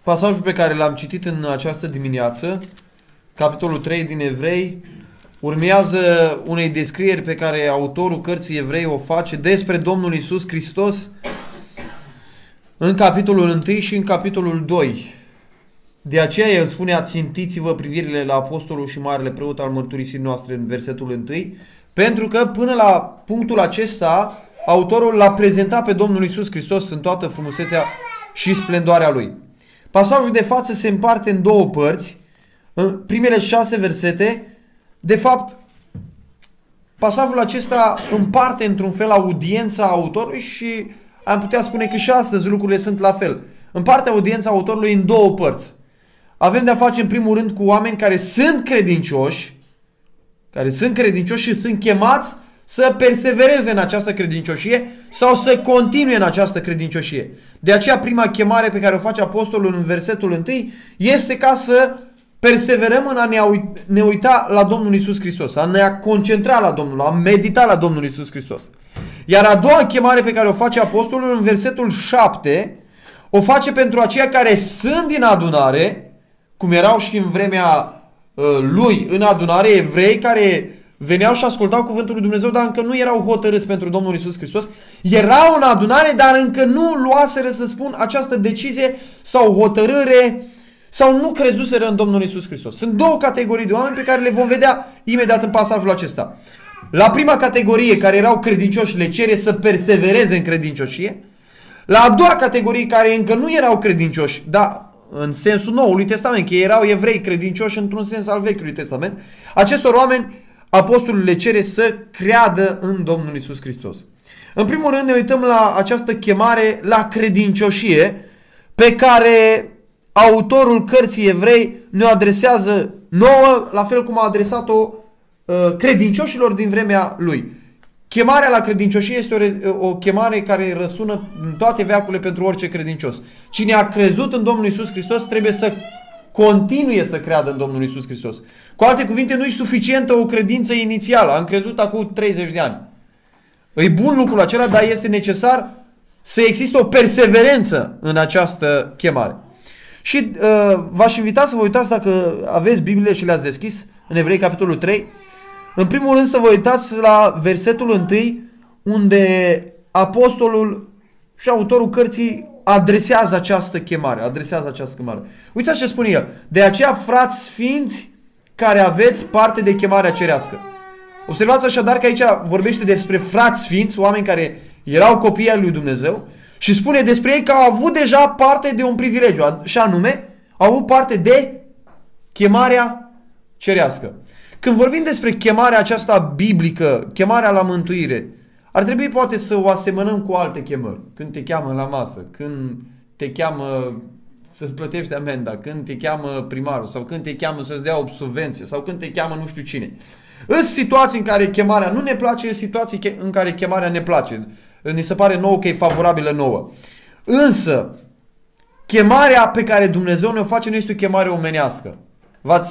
Pasajul pe care l-am citit în această dimineață, capitolul 3 din Evrei, urmează unei descrieri pe care autorul cărții Evrei o face despre Domnul Iisus Hristos în capitolul 1 și în capitolul 2. De aceea el spune: ațintiți-vă privirile la apostolul și marele preot al mărturisirii noastre, în versetul 1, pentru că până la punctul acesta autorul l-a prezentat pe Domnul Iisus Hristos în toată frumusețea și splendoarea lui. Pasajul de față se împarte în două părți. În primele 6 versete, de fapt, pasajul acesta împarte într-un fel audiența autorului și am putea spune că și astăzi lucrurile sunt la fel. Împarte audiența autorului în două părți. Avem de-a face în primul rând cu oameni care sunt credincioși, și sunt chemați să persevereze în această credincioșie sau să continue în această credincioșie. De aceea prima chemare pe care o face apostolul în versetul 1 este ca să perseverăm în a ne uita la Domnul Iisus Hristos, a ne concentra la Domnul, a medita la Domnul Iisus Hristos. Iar a doua chemare pe care o face apostolul în versetul 7 o face pentru aceia care sunt din adunare, cum erau și în vremea lui în adunare, evrei care veneau și ascultau cuvântul lui Dumnezeu, dar încă nu erau hotărâți pentru Domnul Iisus Hristos. Erau în adunare, dar încă nu luaseră, să spun, această decizie sau hotărâre sau nu crezuseră în Domnul Iisus Hristos. Sunt două categorii de oameni pe care le vom vedea imediat în pasajul acesta. La prima categorie, care erau credincioși, le cere să persevereze în credincioșie. La a doua categorie, care încă nu erau credincioși, dar în sensul Noului Testament, că erau evrei credincioși într-un sens al Vechiului Testament, acestor oameni apostolul le cere să creadă în Domnul Iisus Hristos. În primul rând ne uităm la această chemare la credincioșie pe care autorul cărții Evrei ne-o adresează nouă, la fel cum a adresat-o credincioșilor din vremea lui. Chemarea la credincioșie este o chemare care răsună în toate veacurile pentru orice credincios. Cine a crezut în Domnul Iisus Hristos trebuie să continue să creadă în Domnul Iisus Hristos. Cu alte cuvinte, nu e suficientă o credință inițială. Am crezut acum 30 de ani. E bun lucrul acela, dar este necesar să existe o perseverență în această chemare. Și v-aș invita să vă uitați, dacă aveți Biblie și le-ați deschis, în Evrei capitolul 3, în primul rând să vă uitați la versetul 1, unde apostolul și autorul cărții adresează această chemare. Uitați ce spune el. De aceea, frați sfinți, care aveți parte de chemarea cerească. Observați așadar că aici vorbește despre frați sfinți, oameni care erau copii ai lui Dumnezeu, și spune despre ei că au avut deja parte de un privilegiu, și anume, au avut parte de chemarea cerească. Când vorbim despre chemarea aceasta biblică, chemarea la mântuire, ar trebui poate să o asemănăm cu alte chemări. Când te cheamă la masă, când te cheamă să-ți plătești amenda, când te cheamă primarul, sau când te cheamă să-ți dea o subvenție, sau când te cheamă nu știu cine. În situații în care chemarea nu ne place, în situații în care chemarea ne place. Ni se pare nouă că e favorabilă nouă. Însă, chemarea pe care Dumnezeu ne-o face nu este o chemare omenească. V-ați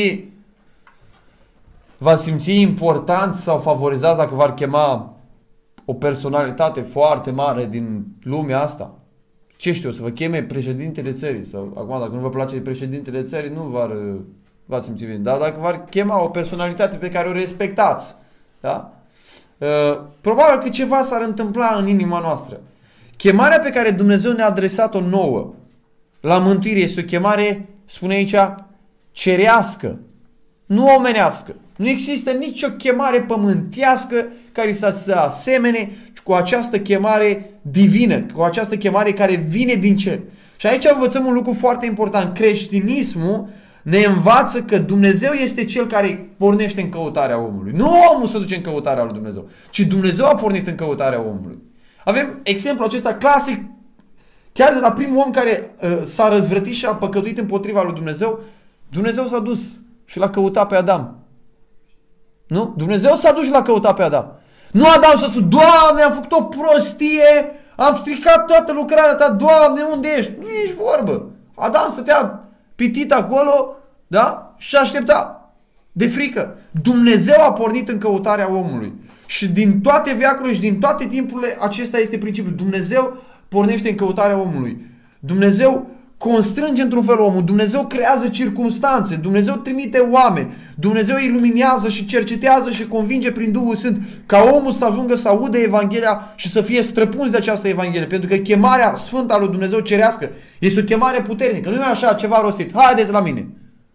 simți important sau favorizați dacă v-ar chema o personalitate foarte mare din lumea asta? Ce știu, să vă cheme președintele țării, sau acum dacă nu vă place președintele țării, nu v-ați simți bine. Dar dacă v-ar chema o personalitate pe care o respectați, da? Probabil că ceva s-ar întâmpla în inima noastră. Chemarea pe care Dumnezeu ne-a adresat-o nouă la mântuire este o chemare, spune aici, cerească, nu omenească. Nu există nicio chemare pământească care să se asemene cu această chemare divină, cu această chemare care vine din cer. Și aici învățăm un lucru foarte important. Creștinismul ne învață că Dumnezeu este Cel care pornește în căutarea omului. Nu omul se duce în căutarea lui Dumnezeu, ci Dumnezeu a pornit în căutarea omului. Avem exemplul acesta clasic, chiar de la primul om care s-a răzvrătit și a păcătuit împotriva lui Dumnezeu. Dumnezeu s-a dus și l-a căutat pe Adam. Nu? Dumnezeu s-a dus și l-a căutat pe Adam. Nu Adam s-a spus: Doamne, am făcut o prostie, am stricat toată lucrarea ta, Doamne, unde ești? Nici vorbă. Adam stătea pitit acolo, da? Și aștepta de frică. Dumnezeu a pornit în căutarea omului. Și din toate veacurile și din toate timpurile, acesta este principiul. Dumnezeu pornește în căutarea omului. Dumnezeu constrânge într-un fel omul. Dumnezeu creează circumstanțe, Dumnezeu trimite oameni, Dumnezeu iluminează și cercetează și convinge prin Duhul Sfânt ca omul să ajungă să audă Evanghelia și să fie străpuns de această Evanghelie. Pentru că chemarea sfântă a lui Dumnezeu cerească este o chemare puternică. Nu e așa ceva rostit. Haideți la mine.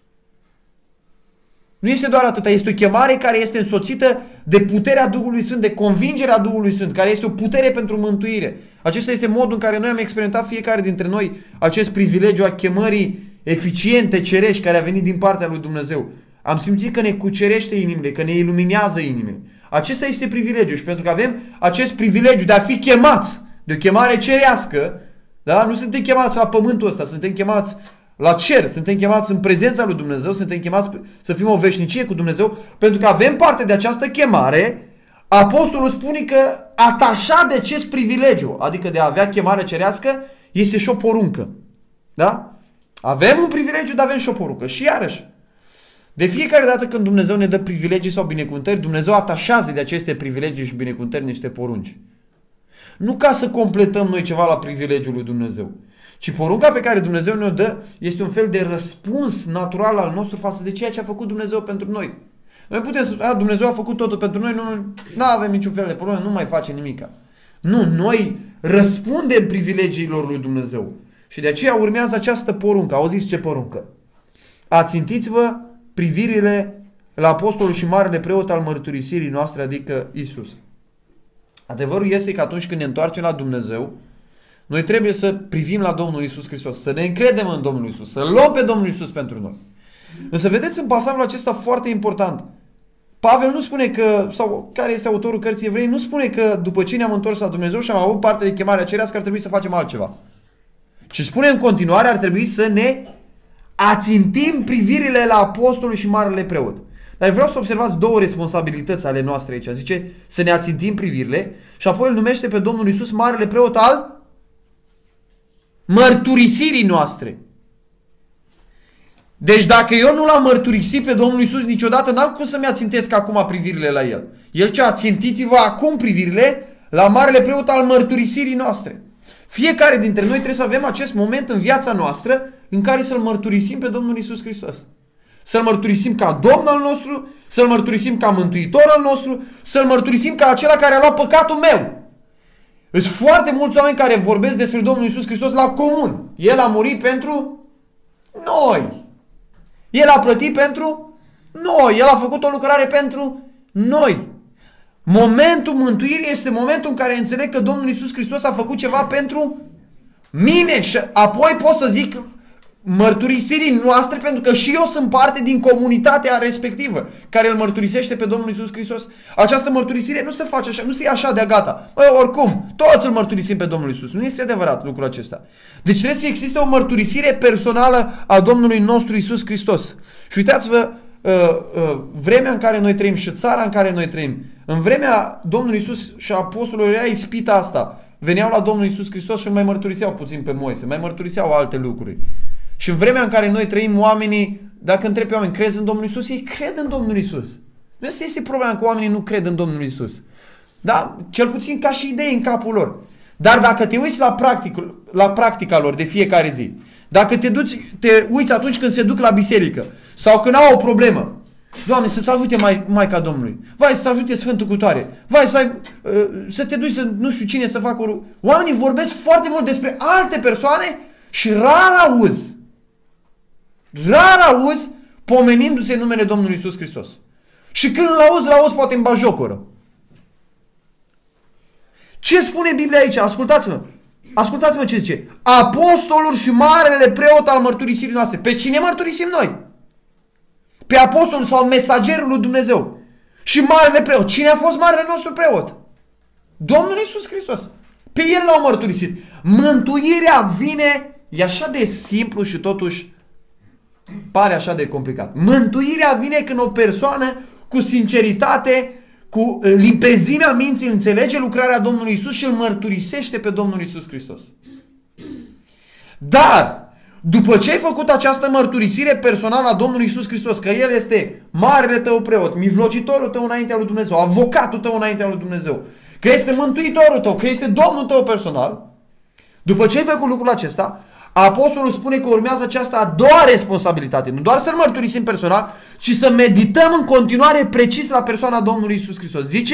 Nu este doar atâta, este o chemare care este însoțită de puterea Duhului Sfânt, de convingerea Duhului Sfânt, care este o putere pentru mântuire. Acesta este modul în care noi am experimentat fiecare dintre noi acest privilegiu a chemării eficiente, cerești, care a venit din partea lui Dumnezeu. Am simțit că ne cucerește inimile, că ne iluminează inimile. Acesta este privilegiu și pentru că avem acest privilegiu de a fi chemați, de o chemare cerească, da? Nu suntem chemați la pământul ăsta, suntem chemați la cer, suntem chemați în prezența lui Dumnezeu, suntem chemați să fim o veșnicie cu Dumnezeu, pentru că avem parte de această chemare. Apostolul spune că atașat de acest privilegiu, adică de a avea chemare cerească, este și o poruncă. Da? Avem un privilegiu, dar avem și o poruncă. Și iarăși, de fiecare dată când Dumnezeu ne dă privilegii sau binecuvântări, Dumnezeu atașează de aceste privilegii și binecuvântări niște porunci. Nu ca să completăm noi ceva la privilegiul lui Dumnezeu, ci porunca pe care Dumnezeu ne-o dă este un fel de răspuns natural al nostru față de ceea ce a făcut Dumnezeu pentru noi. Noi putem să spunem, Dumnezeu a făcut totul pentru noi, nu avem niciun fel de problemă, nu mai face nimica. Nu, noi răspundem privilegiilor lui Dumnezeu. Și de aceea urmează această poruncă. Auziți ce poruncă? Ațintiți-vă privirile la apostolul și marele preot al mărturisirii noastre, adică Isus. Adevărul este că atunci când ne întoarcem la Dumnezeu, noi trebuie să privim la Domnul Isus Hristos, să ne încredem în Domnul Isus, să luăm pe Domnul Isus pentru noi. Însă vedeți în pasajul acesta foarte important, Pavel nu spune că, sau care este autorul cărții Evrei, nu spune că după ce ne-am întors la Dumnezeu și am avut parte de chemarea cerească ar trebui să facem altceva. Ci spune în continuare ar trebui să ne ațintim privirile la apostolul și marele preot. Dar vreau să observați două responsabilități ale noastre aici. Zice să ne ațintim privirile și apoi îl numește pe Domnul Isus marele preot al mărturisirii noastre. Deci dacă eu nu l-am mărturisit pe Domnul Isus niciodată, n-am cum să-mi ațintesc acum privirile la El. El ce? Ațintiți-vă acum privirile la marele preot al mărturisirii noastre. Fiecare dintre noi trebuie să avem acest moment în viața noastră în care să-L mărturisim pe Domnul Isus Hristos. Să-L mărturisim ca Domn al nostru, să-L mărturisim ca Mântuitor al nostru, să-L mărturisim ca acela care a luat păcatul meu. Sunt foarte mulți oameni care vorbesc despre Domnul Isus Hristos la comun. El a murit pentru noi. El a plătit pentru noi. El a făcut o lucrare pentru noi. Momentul mântuirii este momentul în care înțeleg că Domnul Isus Hristos a făcut ceva pentru mine și apoi pot să zic mărturisirii noastre pentru că și eu sunt parte din comunitatea respectivă care îl mărturisește pe Domnul Isus Hristos. Această mărturisire nu se face așa, nu se ia așa de gata. Oricum, toți îl mărturisim pe Domnul Isus. Nu este adevărat lucrul acesta. Deci trebuie să existe o mărturisire personală a Domnului nostru Isus Hristos. Și uitați-vă vremea în care noi trăim și țara în care noi trăim. În vremea Domnului Isus și apostolilor era ispita asta. Veneau la Domnul Isus Hristos și îl mai mărturiseau puțin pe Moise, mai mărturiseau alte lucruri. Și în vremea în care noi trăim, oamenii, dacă întrebi pe oameni, crezi în Domnul Isus? Ei cred în Domnul Isus. Nu este problema că oamenii nu cred în Domnul Isus. Da? Cel puțin ca și idei în capul lor. Dar dacă te uiți la practica lor de fiecare zi, dacă te uiți atunci când se duc la biserică sau când au o problemă, Doamne, să-ți ajute Maica Domnului, vai să-ți ajute Sfântul Cutoare, vai să te duci să nu știu cine să facă Oamenii vorbesc foarte mult despre alte persoane și rar auzi pomenindu-se în numele Domnului Isus Hristos. Și când l-auzi poate în bajocoră. Ce spune Biblia aici? Ascultați-mă. Ascultați-mă ce zice. Apostolul și marele preot al mărturisirii noastre. Pe cine mărturisim noi? Pe apostolul sau mesagerul lui Dumnezeu. Și marele preot. Cine a fost marele nostru preot? Domnul Iisus Hristos. Pe el l-au mărturisit. Mântuirea vine, e așa de simplu și totuși pare așa de complicat. Mântuirea vine când o persoană cu sinceritate, cu limpezimea minții înțelege lucrarea Domnului Iisus și îl mărturisește pe Domnul Iisus Hristos. Dar după ce ai făcut această mărturisire personală a Domnului Iisus Hristos, că El este marele tău preot, mijlocitorul tău înaintea lui Dumnezeu, avocatul tău înaintea lui Dumnezeu, că este mântuitorul tău, că este Domnul tău personal, după ce ai făcut lucrul acesta, Apostolul spune că urmează această a doua responsabilitate. Nu doar să-L mărturisim personal, ci să medităm în continuare precis la persoana Domnului Iisus Hristos. Zice,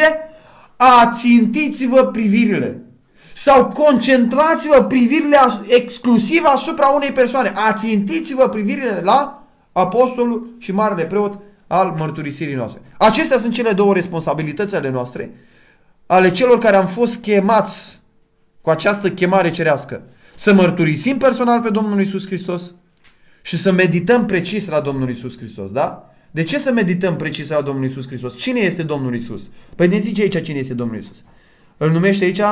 ațintiți-vă privirile. Sau concentrați-vă privirile exclusiv asupra unei persoane. Ațintiți-vă privirile la apostolul și marele preot al mărturisirii noastre. Acestea sunt cele două responsabilități ale noastre, ale celor care am fost chemați cu această chemare cerească. Să mărturisim personal pe Domnul Iisus Hristos și să medităm precis la Domnul Iisus Hristos, da? De ce să medităm precis la Domnul Iisus Hristos? Cine este Domnul Iisus? Păi ne zice aici cine este Domnul Iisus. Îl numește aici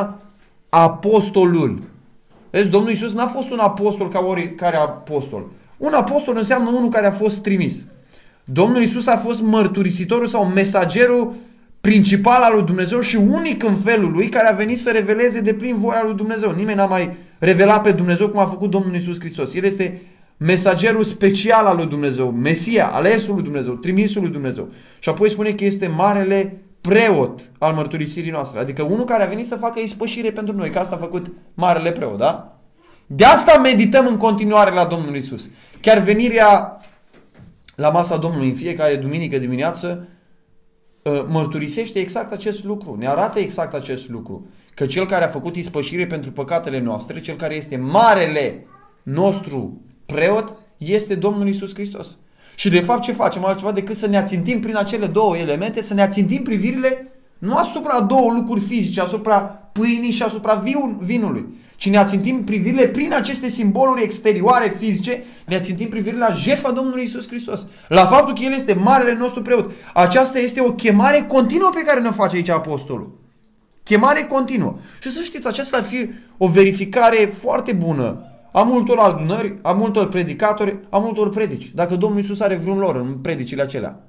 apostolul. Vezi, Domnul Iisus n-a fost un apostol ca oricare apostol. Un apostol înseamnă unul care a fost trimis. Domnul Iisus a fost mărturisitorul sau mesagerul principal al lui Dumnezeu și unic în felul lui, care a venit să reveleze de plin voia lui Dumnezeu. Nimeni n-a mai revelat pe Dumnezeu cum a făcut Domnul Iisus Hristos. El este mesagerul special al lui Dumnezeu, Mesia, alesul lui Dumnezeu, trimisul lui Dumnezeu. Și apoi spune că este marele preot al mărturisirii noastre. Adică unul care a venit să facă ispășire pentru noi, că asta a făcut marele preot, da? De asta medităm în continuare la Domnul Iisus. Chiar venirea la masa Domnului în fiecare duminică dimineață mărturisește exact acest lucru. Ne arată exact acest lucru. Că cel care a făcut ispășire pentru păcatele noastre, cel care este marele nostru preot, este Domnul Iisus Hristos. Și de fapt ce facem altceva decât să ne ațintim prin acele două elemente, să ne ațintim privirile nu asupra două lucruri fizice, asupra pâinii și asupra vinului, ci ne ațintim privirile prin aceste simboluri exterioare fizice, ne ațintim privirile la jertfa Domnului Iisus Hristos, la faptul că El este marele nostru preot. Aceasta este o chemare continuă pe care ne-o face aici apostolul. Chemare continuă. Și să știți, aceasta ar fi o verificare foarte bună a multor adunări, a multor predicatori, a multor predici. Dacă Domnul Iisus are vreun lor în predicile acelea.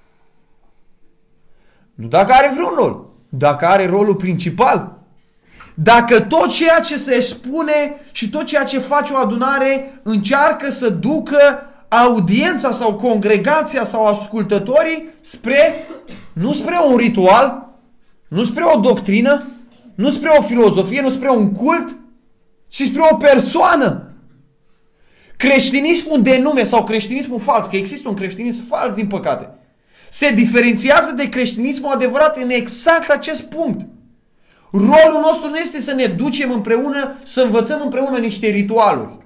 Nu dacă are vreun rol. Dacă are rolul principal. Dacă tot ceea ce se spune și tot ceea ce face o adunare încearcă să ducă audiența sau congregația sau ascultătorii nu spre un ritual, nu spre o doctrină, nu spre o filozofie, nu spre un cult, ci spre o persoană. Creștinismul de nume sau creștinismul fals, că există un creștinism fals din păcate, se diferențiază de creștinismul adevărat în exact acest punct. Rolul nostru nu este să ne ducem împreună, să învățăm împreună niște ritualuri.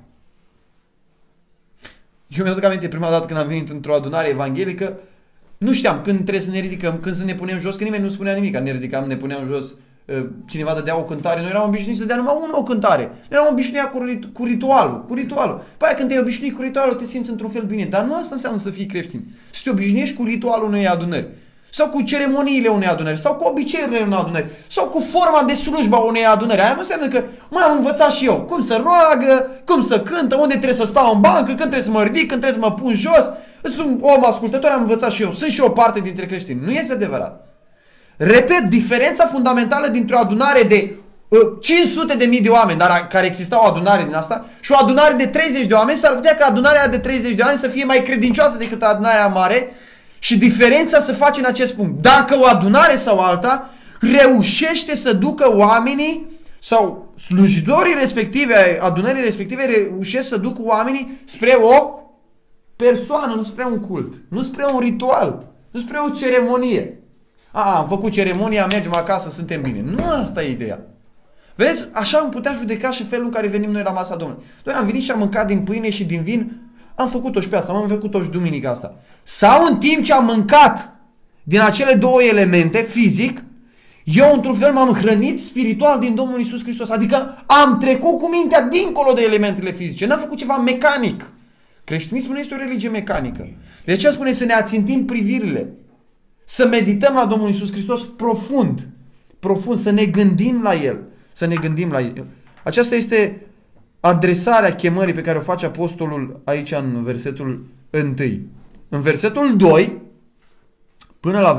Eu mi-aduc aminte prima dată când am venit într-o adunare evanghelică, nu știam când trebuie să ne ridicăm, când să ne punem jos, că nimeni nu spunea nimic. Ne ridicam, ne puneam jos, cineva dădea o cântare, noi eram obișnuiți să dea numai o cântare. Noi eram obișnuiți cu ritualul. Păi când te-ai obișnuit cu ritualul, te simți într-un fel bine. Dar nu asta înseamnă să fii creștin. Să te obișnuiești cu ritualul unei adunări. Sau cu ceremoniile unei adunări. Sau cu obiceiurile unei adunări. Sau cu forma de slujba unei adunări. Aia nu înseamnă că am învățat și eu. Cum să roagă, cum să cântă, unde trebuie să stau în bancă, când trebuie să mă ridic, când trebuie să mă pun jos. Sunt om ascultător, am învățat și eu. Sunt și o parte dintre creștini. Nu este adevărat. Repet, diferența fundamentală dintre o adunare de 500.000 de oameni, dar care exista o adunare din asta, și o adunare de 30 de oameni, s-ar putea ca adunarea de 30 de oameni să fie mai credincioasă decât adunarea mare și diferența se face în acest punct. Dacă o adunare sau alta reușește să ducă oamenii sau slujitorii respective, adunării respective reușesc să ducă oamenii spre o persoană, nu spre un cult, nu spre un ritual, nu spre o ceremonie. Am făcut ceremonia, mergem acasă, suntem bine. Nu asta e ideea. Vezi? Așa am putea judeca și felul în care venim noi la masa Domnului. Noi am venit și am mâncat din pâine și din vin, am făcut-o și pe asta, am făcut-o și duminica asta. Sau în timp ce am mâncat din acele două elemente, fizic, eu într-un fel m-am hrănit spiritual din Domnul Iisus Hristos. Adică am trecut cu mintea dincolo de elementele fizice. N-am făcut ceva mecanic. Creștinismul nu este o religie mecanică. De aceea spune să ne ațintim privirile. Să medităm la Domnul Iisus Hristos profund, să ne gândim la El, Aceasta este adresarea chemării pe care o face apostolul aici în versetul 1. În versetul 2, până la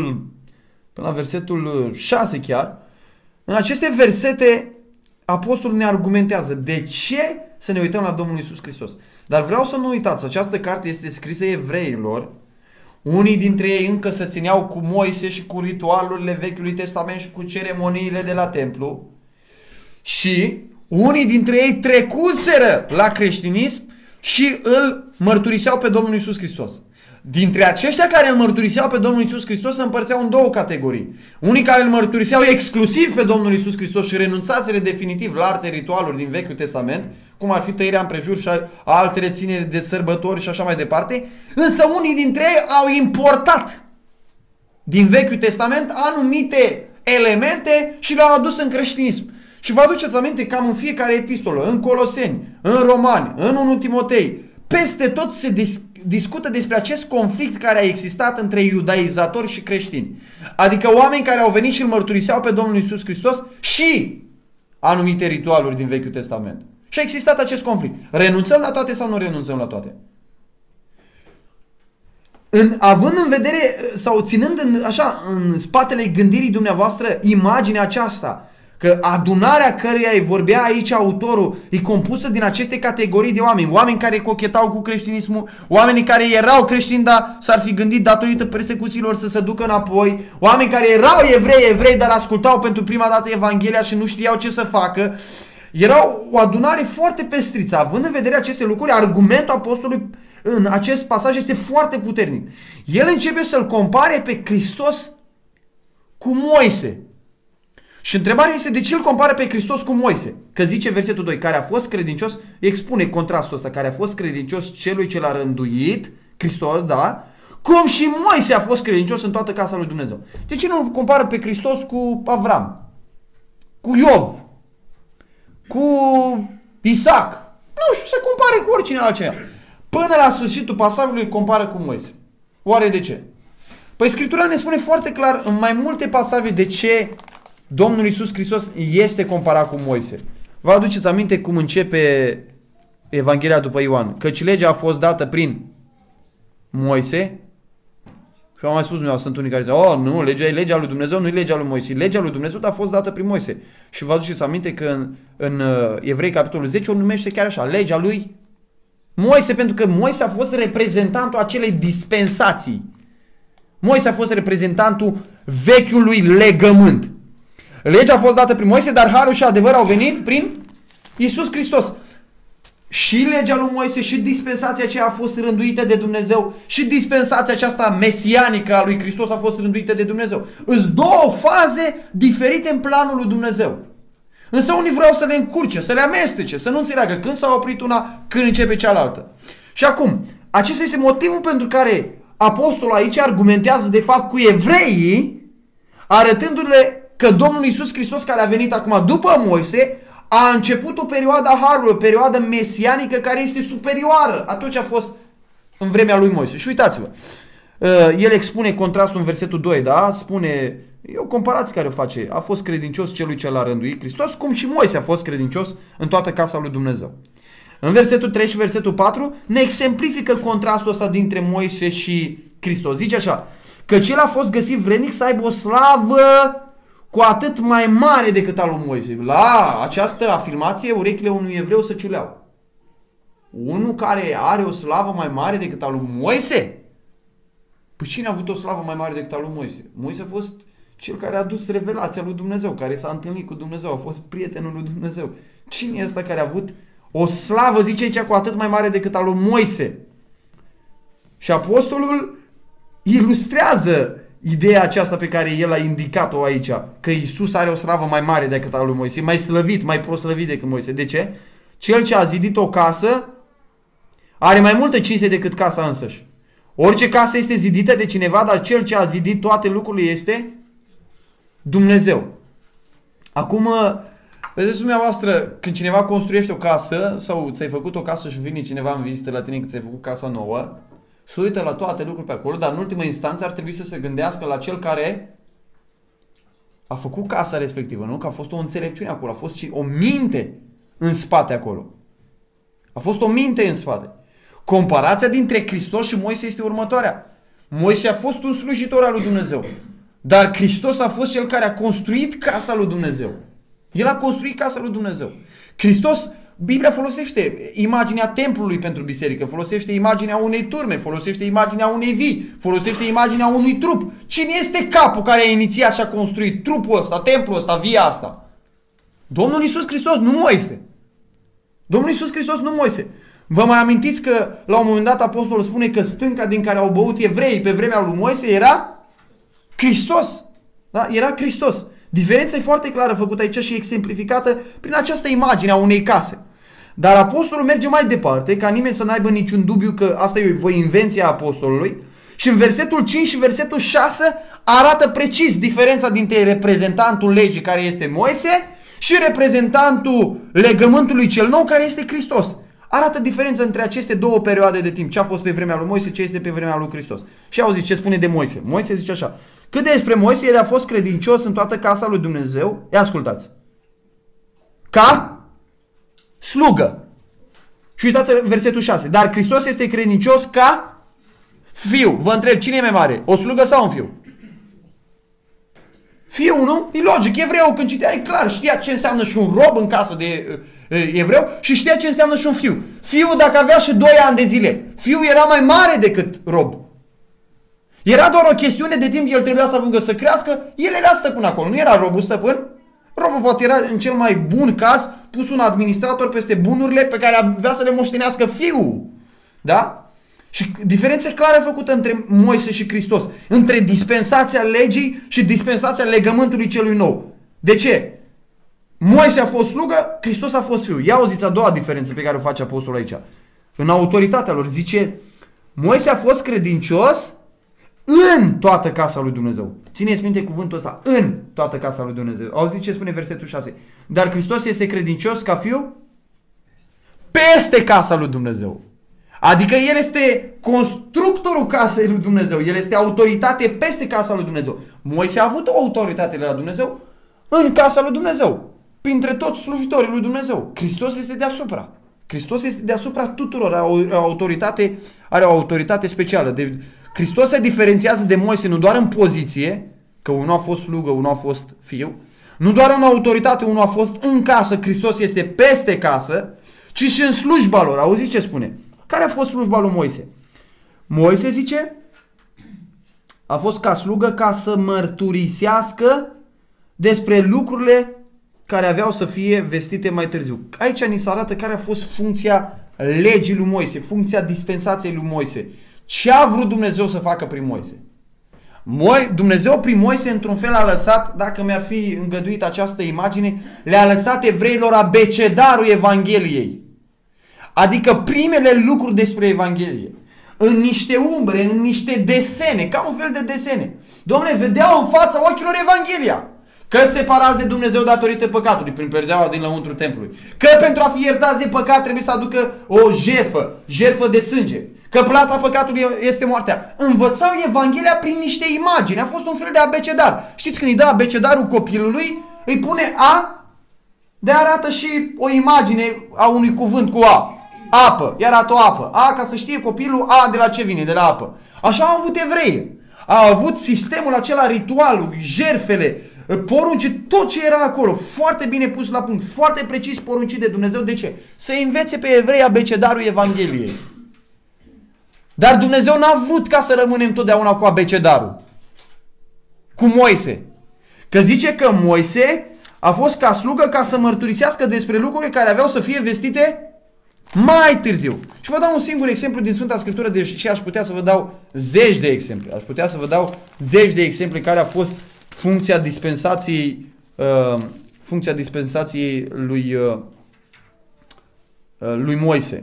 versetul 6 chiar, în aceste versete apostolul ne argumentează de ce să ne uităm la Domnul Iisus Hristos. Dar vreau să nu uitați, această carte este scrisă evreilor. Unii dintre ei încă se țineau cu Moise și cu ritualurile Vechiului Testament și cu ceremoniile de la templu. Și Unii dintre ei trecuseră la creștinism și îl mărturiseau pe Domnul Iisus Hristos. Dintre aceștia care îl mărturiseau pe Domnul Iisus Hristos se împărțeau în două categorii. Unii care îl mărturiseau exclusiv pe Domnul Iisus Hristos și renunțaseră definitiv la alte ritualuri din Vechiul Testament, cum ar fi tăierea împrejur și alte rețineri de sărbători și așa mai departe, însă unii dintre ei au importat din Vechiul Testament anumite elemente și le-au adus în creștinism. Și vă aduceți aminte cam în fiecare epistolă, în Coloseni, în Romani, în 1 Timotei, peste tot se discută despre acest conflict care a existat între iudaizatori și creștini. Adică oameni care au venit și îl mărturiseau pe Domnul Iisus Hristos și anumite ritualuri din Vechiul Testament. Și a existat acest conflict. Renunțăm la toate sau nu renunțăm la toate? Având în vedere sau ținând în spatele gândirii dumneavoastră imaginea aceasta, că adunarea căreia îi vorbea aici autorul e compusă din aceste categorii de oameni. Oameni care cochetau cu creștinismul, oamenii care erau creștini, dar s-ar fi gândit datorită persecuțiilor să se ducă înapoi, oameni care erau evrei, dar ascultau pentru prima dată Evanghelia și nu știau ce să facă. Era o adunare foarte pestriță. Având în vedere aceste lucruri, argumentul apostolului în acest pasaj este foarte puternic. El începe să-l compare pe Hristos cu Moise. Și întrebarea este de ce îl compară pe Hristos cu Moise? Că zice versetul 2, care a fost credincios, expune contrastul ăsta, care a fost credincios celui ce l-a rânduit, Hristos, da? Cum și Moise a fost credincios în toată casa lui Dumnezeu. De ce nu îl compară pe Hristos cu Avram? Cu Iov? Cu Isaac? Nu știu, se compare cu oricine altcineva. Până la sfârșitul pasajului îl compară cu Moise. Oare de ce? Păi Scriptura ne spune foarte clar în mai multe pasaje de ce Domnul Iisus Hristos este comparat cu Moise. Vă aduceți aminte cum începe Evanghelia după Ioan? Căci legea a fost dată prin Moise. Și am mai spus dumneavoastră, sunt unii care zic, nu, legea e legea lui Dumnezeu, nu e legea lui Moise. Legea lui Dumnezeu a fost dată prin Moise. Și vă aduceți aminte că în Evrei capitolul 10 o numește chiar așa, legea lui Moise, pentru că Moise a fost reprezentantul acelei dispensații. Moise a fost reprezentantul vechiului legământ. Legea a fost dată prin Moise, dar harul și adevărul au venit prin Iisus Hristos. Și legea lui Moise și dispensația aceea a fost rânduită de Dumnezeu și dispensația aceasta mesianică a lui Hristos a fost rânduită de Dumnezeu. Îs două faze diferite în planul lui Dumnezeu. Însă unii vreau să le încurce, să le amestece, să nu înțeleagă când s-a oprit una, când începe cealaltă. Și acum, acesta este motivul pentru care apostolul aici argumentează de fapt cu evreii, arătându-le că Domnul Iisus Hristos, care a venit acum după Moise, a început o perioadă a harului, o perioadă mesianică care este superioară a tot ce a fost în vremea lui Moise. Și uitați-vă, el expune contrastul în versetul 2, da? Spune, e o comparație care o face, a fost credincios celui ce l-a rânduit Hristos, cum și Moise a fost credincios în toată casa lui Dumnezeu. În versetul 3 și versetul 4 ne exemplifică contrastul ăsta dintre Moise și Hristos. Zice așa, căci el a fost găsit vrednic să aibă o slavă cu atât mai mare decât al lui Moise. La această afirmație, urechile unui evreu se ciuleau. Unul care are o slavă mai mare decât al lui Moise? Păi cine a avut o slavă mai mare decât al lui Moise? Moise a fost cel care a dus revelația lui Dumnezeu, care s-a întâlnit cu Dumnezeu, a fost prietenul lui Dumnezeu. Cine e ăsta care a avut o slavă, zice aici, cu atât mai mare decât al lui Moise? Și apostolul ilustrează ideea aceasta pe care el a indicat-o aici, că Iisus are o slavă mai mare decât al lui Moise, mai slăvit, mai proslăvit decât Moise. De ce? Cel ce a zidit o casă are mai multă cinste decât casa însăși. Orice casă este zidită de cineva, dar cel ce a zidit toate lucrurile este Dumnezeu. Acum, vedeți dumneavoastră, când cineva construiește o casă sau ți-ai făcut o casă și vine cineva în vizită la tine că ți-ai făcut casa nouă, se uită la toate lucrurile pe acolo, dar în ultimă instanță ar trebui să se gândească la cel care a făcut casa respectivă, nu? Că a fost o înțelepciune acolo, a fost și o minte în spate acolo. A fost o minte în spate. Comparația dintre Hristos și Moise este următoarea. Moise a fost un slujitor al lui Dumnezeu, dar Hristos a fost cel care a construit casa lui Dumnezeu. El a construit casa lui Dumnezeu. Hristos, Biblia folosește imaginea templului pentru biserică, folosește imaginea unei turme, folosește imaginea unei vii, folosește imaginea unui trup. Cine este capul care a inițiat și a construit trupul ăsta, templul ăsta, via asta? Domnul Iisus Hristos, nu Moise. Domnul Iisus Hristos, nu Moise. Vă mai amintiți că la un moment dat apostolul spune că stânca din care au băut evreii pe vremea lui Moise era Hristos. Da? Era Hristos. Diferența e foarte clară făcută aici și exemplificată prin această imagine a unei case. Dar apostolul merge mai departe, ca nimeni să n-aibă niciun dubiu că asta e o invenție a apostolului. Și în versetul 5 și versetul 6 arată precis diferența dintre reprezentantul legii, care este Moise, și reprezentantul legământului cel nou, care este Hristos. Arată diferența între aceste două perioade de timp. Ce a fost pe vremea lui Moise, ce este pe vremea lui Hristos. Și auziți ce spune de Moise. Moise zice așa: cât despre Moise, el a fost credincios în toată casa lui Dumnezeu. Ia ascultați. Ca slugă. Și uitați versetul 6. Dar Hristos este credincios ca fiu. Vă întreb, cine e mai mare? O slugă sau un fiu? Fiul, nu? E logic. Evreu, când citea, e clar. Știa ce înseamnă și un rob în casă de evreu și știa ce înseamnă și un fiu. Fiul, dacă avea și 2 ani de zile, fiul era mai mare decât rob. Era doar o chestiune de timp, el trebuia să ajungă să crească, el era stăpân acolo. Nu era robul stăpân. Robul poate era, în cel mai bun caz, pus un administrator peste bunurile pe care avea să le moștenească fiul. Da? Și diferența clară făcută între Moise și Hristos. Între dispensația legii și dispensația legământului celui nou. De ce? Moise a fost slugă, Hristos a fost fiu. Ia auziți a doua diferență pe care o face apostolul aici. În autoritatea lor zice: Moise a fost credincios în toată casa lui Dumnezeu. Țineți minte cuvântul ăsta: în toată casa lui Dumnezeu. Auziți ce spune versetul 6? Dar Hristos este credincios ca fiu peste casa lui Dumnezeu. Adică el este constructorul casei lui Dumnezeu. El este autoritate peste casa lui Dumnezeu. Moise a avut o autoritate la Dumnezeu în casa lui Dumnezeu, printre toți slujitorii lui Dumnezeu. Hristos este deasupra. Hristos este deasupra tuturor. Are o autoritate specială. Hristos se diferențiază de Moise nu doar în poziție, că unul a fost slugă, unul a fost fiu, nu doar în autoritate, unul a fost în casă, Hristos este peste casă, ci și în slujba lor. Auziți ce spune? Care a fost slujba lui Moise? Moise, zice, a fost ca slugă ca să mărturisească despre lucrurile care aveau să fie vestite mai târziu. Aici ni se arată care a fost funcția legii lui Moise, funcția dispensației lui Moise. Ce a vrut Dumnezeu să facă prin Moise? Dumnezeu prin Moise într-un fel a lăsat, dacă mi-ar fi îngăduit această imagine, le-a lăsat evreilor abecedarul Evangheliei. Adică primele lucruri despre Evanghelie. În niște umbre, în niște desene, ca un fel de desene. Dom'le, vedeau în fața ochilor Evanghelia. Că separați de Dumnezeu datorită păcatului, prin perdeaua din lăuntru templului. Că pentru a fi iertați de păcat trebuie să aducă o jertfă de sânge. Că plata păcatului este moartea. Învățau Evanghelia prin niște imagini. A fost un fel de abecedar. Știți, când îi dă abecedarul copilului, îi pune A, de arată și o imagine a unui cuvânt cu A. Apă, iar arată o apă. A, ca să știe copilul A de la ce vine, de la apă. Așa au avut evreii. Au avut sistemul acela ritualul, jertfele, porunci, tot ce era acolo, foarte bine pus la punct, foarte precis poruncit de Dumnezeu. De ce? Să învețe pe evrei abecedarul Evangheliei. Dar Dumnezeu n-a vrut ca să rămânem totdeauna cu abecedarul. Cu Moise. Că zice că Moise a fost ca slugă ca să mărturisească despre lucruri care aveau să fie vestite mai târziu. Și vă dau un singur exemplu din Sfânta Scriptură, deși aș putea să vă dau zeci de exemple. Aș putea să vă dau zeci de exemple care a fost funcția dispensației lui Moise.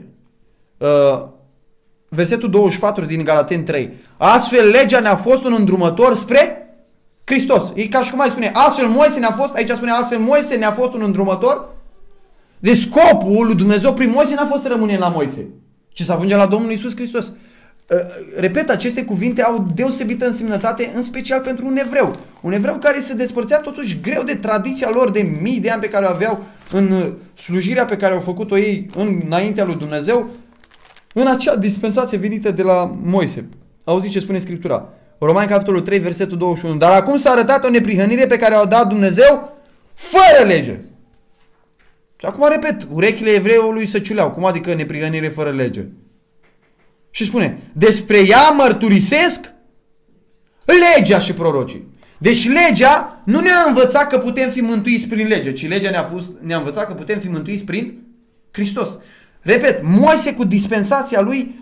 Versetul 24 din Galateni 3. Astfel legea ne-a fost un îndrumător spre Hristos. E ca și cum ai spune, astfel Moise ne-a fost, aici spune, astfel Moise ne-a fost un îndrumător. Deci scopul lui Dumnezeu prin Moise n-a fost să rămânem la Moise, ci să ajungem la Domnul Iisus Hristos. Repet, aceste cuvinte au deosebită însemnătate, în special pentru un evreu. Un evreu care se despărțea totuși greu de tradiția lor de mii de ani pe care o aveau în slujirea pe care au făcut-o ei înaintea lui Dumnezeu, în acea dispensație venită de la Moise. Auziți ce spune Scriptura? Romani capitolul 3, versetul 21. Dar acum s-a arătat o neprihănire pe care o-a dat Dumnezeu fără lege. Și acum repet, urechile evreului se ciuleau. Cum adică neprihănire fără lege? Și spune, despre ea mărturisesc legea și prorocii. Deci legea nu ne-a învățat că putem fi mântuiți prin lege, ci legea ne-a învățat că putem fi mântuiți prin Hristos. Repet, Moise cu dispensația lui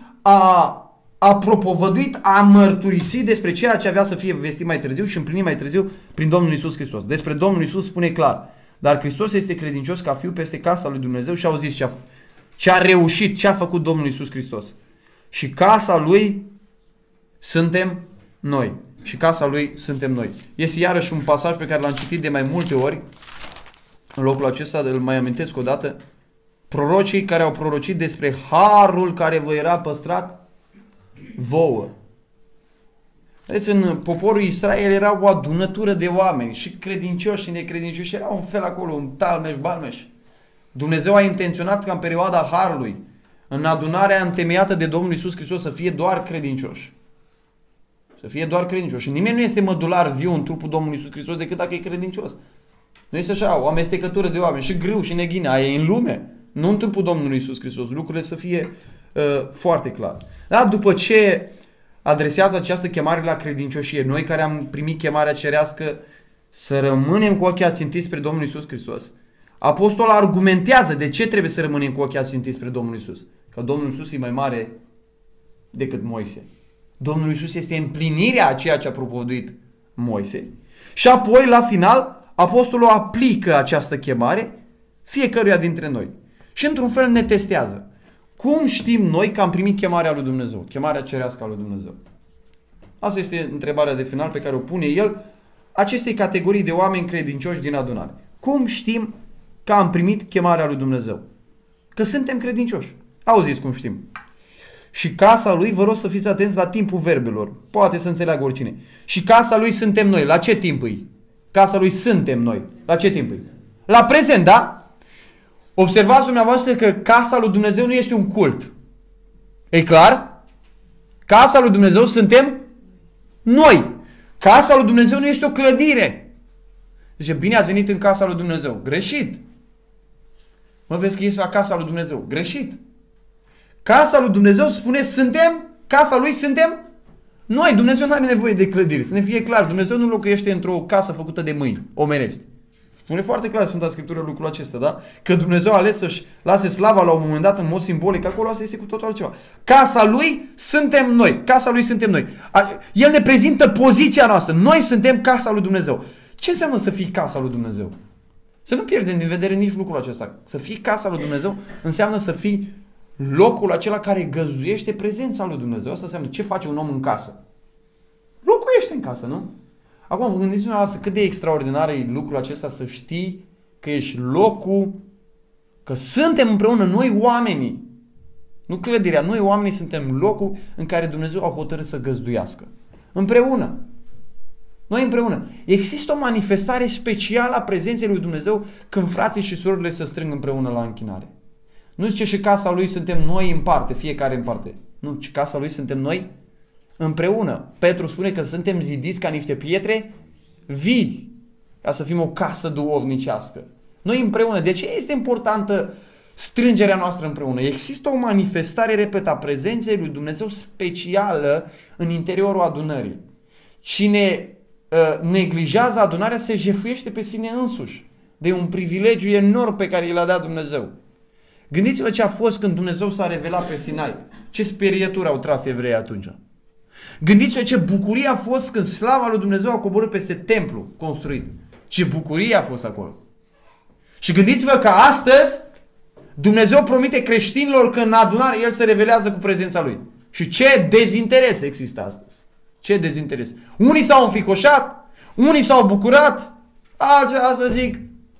a propovăduit, a mărturisit despre ceea ce avea să fie vestit mai târziu și împlinit mai târziu prin Domnul Iisus Hristos. Despre Domnul Iisus spune clar: dar Hristos este credincios ca fiu peste casa lui Dumnezeu și au zis ce a reușit, ce a făcut Domnul Iisus Hristos. Și casa lui suntem noi. Și casa lui suntem noi. Este iarăși un pasaj pe care l-am citit de mai multe ori. În locul acesta îl mai amintesc o dată. Prorocii care au prorocit despre harul care vă era păstrat vouă. Vedeți, în poporul Israel era o adunătură de oameni, și credincioși și necredincioși, era un fel acolo, un talmeș-balmeș. Dumnezeu a intenționat ca în perioada harului, în adunarea întemeiată de Domnul Iisus Hristos, să fie doar credincioși. Să fie doar credincioși. Și nimeni nu este mădular viu în trupul Domnului Iisus Hristos decât dacă e credincios. Nu este așa, o amestecătură de oameni, și grâu și neghină, aia e în lume, nu în trupul Domnului Iisus Hristos. Lucrurile să fie foarte clar. Da? După ce adresează această chemare la credincioșie, noi care am primit chemarea cerească să rămânem cu ochii ațintiți spre Domnul Iisus Hristos, apostolul argumentează de ce trebuie să rămânem cu ochii ațintiți spre Domnul Iisus. Că Domnul Iisus e mai mare decât Moise. Domnul Iisus este împlinirea a ceea ce a propovăduit Moise. Și apoi, la final, apostolul aplică această chemare fiecăruia dintre noi. Și într-un fel ne testează. Cum știm noi că am primit chemarea lui Dumnezeu? Chemarea cerească a lui Dumnezeu. Asta este întrebarea de final pe care o pune el acestei categorii de oameni credincioși din adunare. Cum știm că am primit chemarea lui Dumnezeu? Că suntem credincioși. Auziți cum știm. Și casa lui, vă rog să fiți atenți la timpul verbelor. Poate să înțeleagă oricine. Și casa lui suntem noi. La ce timp îi? Casa lui suntem noi. La ce timp îi? La prezent, da? Observați dumneavoastră că casa lui Dumnezeu nu este un cult. E clar? Casa lui Dumnezeu suntem noi. Casa lui Dumnezeu nu este o clădire. Zice, bine ați venit în casa lui Dumnezeu. Greșit. Mă vezi că ești la casa lui Dumnezeu. Greșit. Casa lui Dumnezeu spune suntem, casa lui suntem noi. Dumnezeu nu are nevoie de clădire. Să ne fie clar, Dumnezeu nu locuiește într-o casă făcută de mâini omenești. Spune foarte clar Sfânta Scriptură lucrul acesta, da? Că Dumnezeu a ales să-și lase slava la un moment dat în mod simbolic. Acolo asta este cu totul altceva. Casa lui suntem noi. Casa lui suntem noi. El ne prezintă poziția noastră. Noi suntem casa lui Dumnezeu. Ce înseamnă să fii casa lui Dumnezeu? Să nu pierdem din vedere nici lucrul acesta. Să fii casa lui Dumnezeu înseamnă să fii locul acela care găzduiește prezența lui Dumnezeu. Asta înseamnă ce face un om în casă. Locuiește în casă, nu? Acum vă gândiți dumneavoastră cât de extraordinar e lucrul acesta, să știi că ești locul, că suntem împreună noi oamenii. Nu clădirea, noi oamenii suntem locul în care Dumnezeu a hotărât să găzduiască. Împreună. Noi împreună. Există o manifestare specială a prezenței lui Dumnezeu când frații și surorile se strâng împreună la închinare. Nu zice și casa lui suntem noi în parte, fiecare în parte. Nu, ci casa lui suntem noi împreună. Petru spune că suntem zidiți ca niște pietre vii, ca să fim o casă duhovnicească. Noi împreună. De ce este importantă strângerea noastră împreună? Există o manifestare, repet, a prezenței lui Dumnezeu specială în interiorul adunării. Cine neglijează adunarea se jefuiește pe sine însuși de un privilegiu enorm pe care l-a dat Dumnezeu. Gândiți-vă ce a fost când Dumnezeu s-a revelat pe Sinai. Ce sperietură au tras evreii atunci. Gândiți-vă ce bucurie a fost când slava lui Dumnezeu a coborât peste templu construit. Ce bucurie a fost acolo. Și gândiți-vă că astăzi Dumnezeu promite creștinilor că în adunare El se revelează cu prezența Lui. Și ce dezinteres există astăzi. Ce dezinteres. Unii s-au înfricoșat, unii s-au bucurat, alții să zic,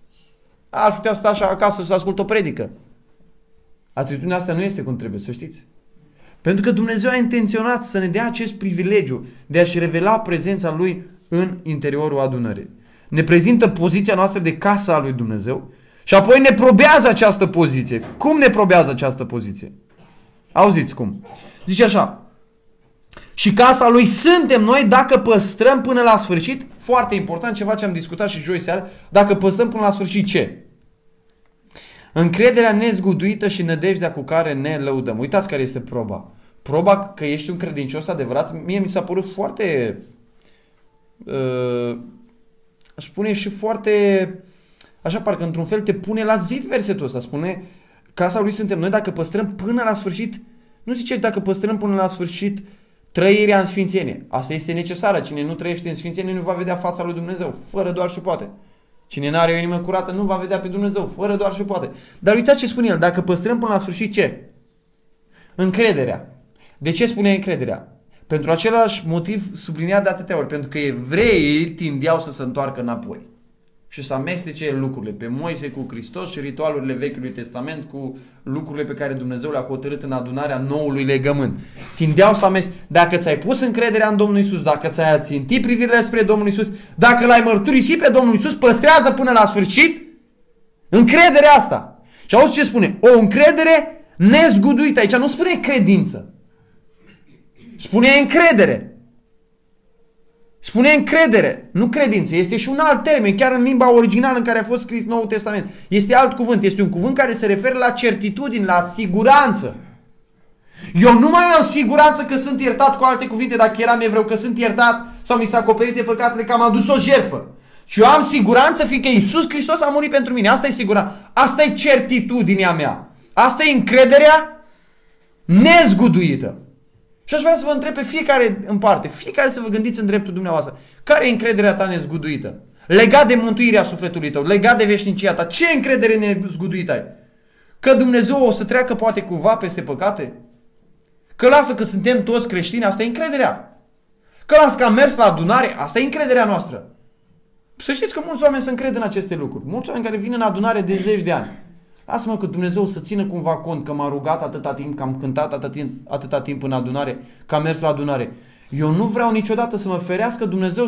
aș putea sta așa acasă să ascult o predică. Atitudinea asta nu este cum trebuie, să știți. Pentru că Dumnezeu a intenționat să ne dea acest privilegiu de a-și revela prezența Lui în interiorul adunării. Ne prezintă poziția noastră de casa a lui Dumnezeu și apoi ne probează această poziție. Cum ne probează această poziție? Auziți cum. Zice așa. Și casa Lui suntem noi dacă păstrăm până la sfârșit, foarte important, ceva ce am discutat și joi seară, dacă păstrăm până la sfârșit ce? Încrederea nezguduită și nădejdea cu care ne lăudăm. Uitați care este proba. Proba că ești un credincios adevărat, mie mi s-a părut foarte, aș spune și foarte, așa parcă într-un fel te pune la zid versetul ăsta. Spune Casa lui suntem noi dacă păstrăm până la sfârșit. Nu zice dacă păstrăm până la sfârșit trăirea în sfințenie. Asta este necesară. Cine nu trăiește în sfințenie nu va vedea fața lui Dumnezeu, fără doar și poate. Cine nu are o inimă curată nu va vedea pe Dumnezeu, fără doar și poate. Dar uitați ce spune el, dacă păstrăm până la sfârșit ce? Încrederea. De ce spune încrederea? Pentru același motiv subliniat de atâtea ori, pentru că evreii tindeau să se întoarcă înapoi și să amestece lucrurile pe Moise cu Hristos și ritualurile Vechiului Testament cu lucrurile pe care Dumnezeu le-a hotărât în adunarea noului legământ. Tindeau să amestece. Dacă ți-ai pus încrederea în Domnul Iisus, dacă ți-ai țintit privirile spre Domnul Iisus, dacă l-ai mărturisit pe Domnul Iisus, păstrează până la sfârșit încrederea asta. Și auzi ce spune? O încredere nezguduită. Aici nu spune credință. Spune încredere. Spune încredere, nu credință. Este și un alt termen, chiar în limba originală în care a fost scris Noul Testament. Este alt cuvânt. Este un cuvânt care se referă la certitudine, la siguranță. Eu nu mai am siguranță că sunt iertat, cu alte cuvinte, dacă eram evreu, că sunt iertat sau mi s-a acoperit de păcatele, că am adus o jertfă. Și eu am siguranță fiindcă Iisus Hristos a murit pentru mine. Asta e siguranță. Asta e certitudinea mea. Asta e încrederea nezguduită. Și aș vrea să vă întreb pe fiecare în parte, fiecare să vă gândiți în dreptul dumneavoastră. Care e încrederea ta nezguduită? Legat de mântuirea sufletului tău, legat de veșnicia ta, ce încredere nezguduită ai? Că Dumnezeu o să treacă poate cumva peste păcate? Că lasă că suntem toți creștini, asta e încrederea. Că lasă că am mers la adunare, asta e încrederea noastră. Să știți că mulți oameni se încred în aceste lucruri. Mulți oameni care vin în adunare de zeci de ani. Lasă-mă că Dumnezeu să țină cumva cont că m-a rugat atâta timp, că am cântat atâta timp în adunare, că am mers la adunare. Eu nu vreau niciodată să mă ferească Dumnezeu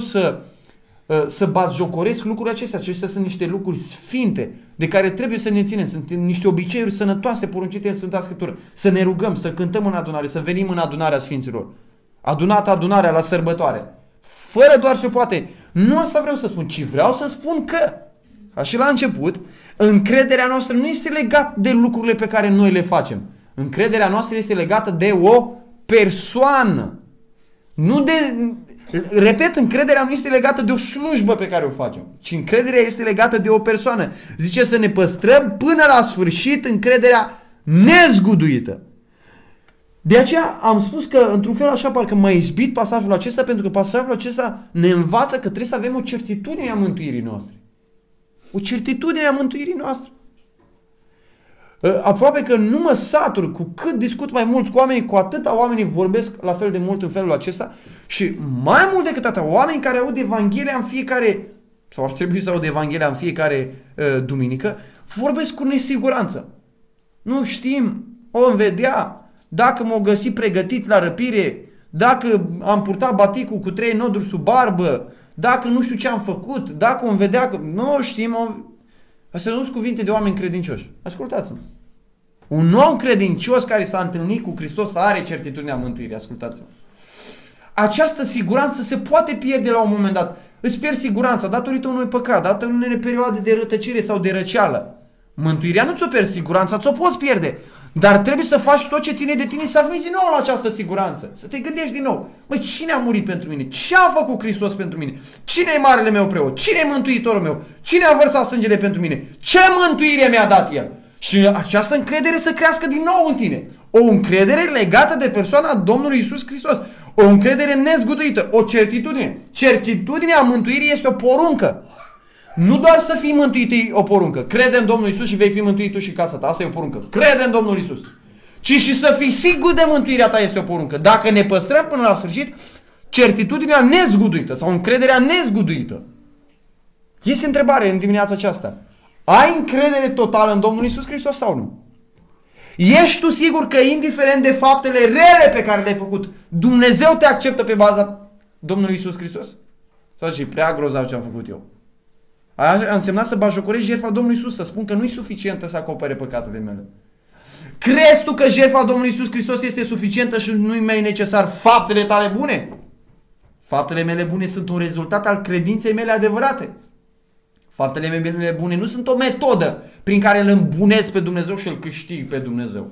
să batjocoresc lucrurile acestea. Acestea sunt niște lucruri sfinte de care trebuie să ne ținem. Sunt niște obiceiuri sănătoase poruncite în Sfânta Scriptură. Să ne rugăm, să cântăm în adunare, să venim în adunarea Sfinților. Adunarea la sărbătoare. Fără doar și poate. Nu asta vreau să spun, ci vreau să spun că, ca și la început, încrederea noastră nu este legată de lucrurile pe care noi le facem. Încrederea noastră este legată de o persoană. Nu de... Repet, încrederea nu este legată de o slujbă pe care o facem, ci încrederea este legată de o persoană. Zice să ne păstrăm până la sfârșit încrederea nezguduită. De aceea am spus că, într-un fel așa, parcă m-a izbit pasajul acesta, pentru că pasajul acesta ne învață că trebuie să avem o certitudine a mântuirii noastre. O certitudine a mântuirii noastre. Aproape că nu mă satur, cu cât discut mai mulți cu oamenii, cu atâta oamenii vorbesc la fel de mult în felul acesta și mai mult decât atâta, oameni care aud Evanghelia în fiecare, sau ar trebui să aud Evanghelia în fiecare duminică, vorbesc cu nesiguranță. Nu știm, vom vedea, dacă m-au găsit pregătit la răpire, dacă am purtat baticul cu 3 noduri sub barbă, dacă nu știu ce am făcut, dacă vom vedea că... Nu știm... Astea nu sunt cuvinte de oameni credincioși. Ascultați-mă. Un om credincios care s-a întâlnit cu Hristos are certitudinea mântuirii. Ascultați-mă. Această siguranță se poate pierde la un moment dat. Îți pierzi siguranța datorită unui păcat, datorită unei perioade de rătăcire sau de răceală. Mântuirea nu ți-o pierzi, siguranța ți-o poți pierde. Dar trebuie să faci tot ce ține de tine să ajungi din nou la această siguranță. Să te gândești din nou. Măi, cine a murit pentru mine? Ce a făcut Hristos pentru mine? Cine e marele meu preot? Cine e mântuitorul meu? Cine a vărsat sângele pentru mine? Ce mântuire mi-a dat El? Și această încredere să crească din nou în tine. O încredere legată de persoana Domnului Iisus Hristos. O încredere nezguduită. O certitudine. Certitudinea mântuirii este o poruncă. Nu doar să fii mântuit e o poruncă. Crede în Domnul Iisus și vei fi mântuit tu și casa ta. Asta e o poruncă. Crede în Domnul Iisus. Ci și să fii sigur de mântuirea ta este o poruncă. Dacă ne păstrăm până la sfârșit certitudinea nezguduită sau încrederea nezguduită. Este întrebare în dimineața aceasta. Ai încredere totală în Domnul Iisus Hristos sau nu? Ești tu sigur că indiferent de faptele rele pe care le-ai făcut, Dumnezeu te acceptă pe baza Domnului Iisus Hristos? Sau și prea grozav ce am făcut eu? A însemnat să batjocorești jertfa Domnului Iisus, să spun că nu e suficientă să acopere păcatele mele. Crezi tu că jertfa Domnului Iisus Hristos este suficientă și nu-i mai necesar faptele tale bune? Faptele mele bune sunt un rezultat al credinței mele adevărate. Faptele mele bune nu sunt o metodă prin care îl îmbunesc pe Dumnezeu și îl câștig pe Dumnezeu.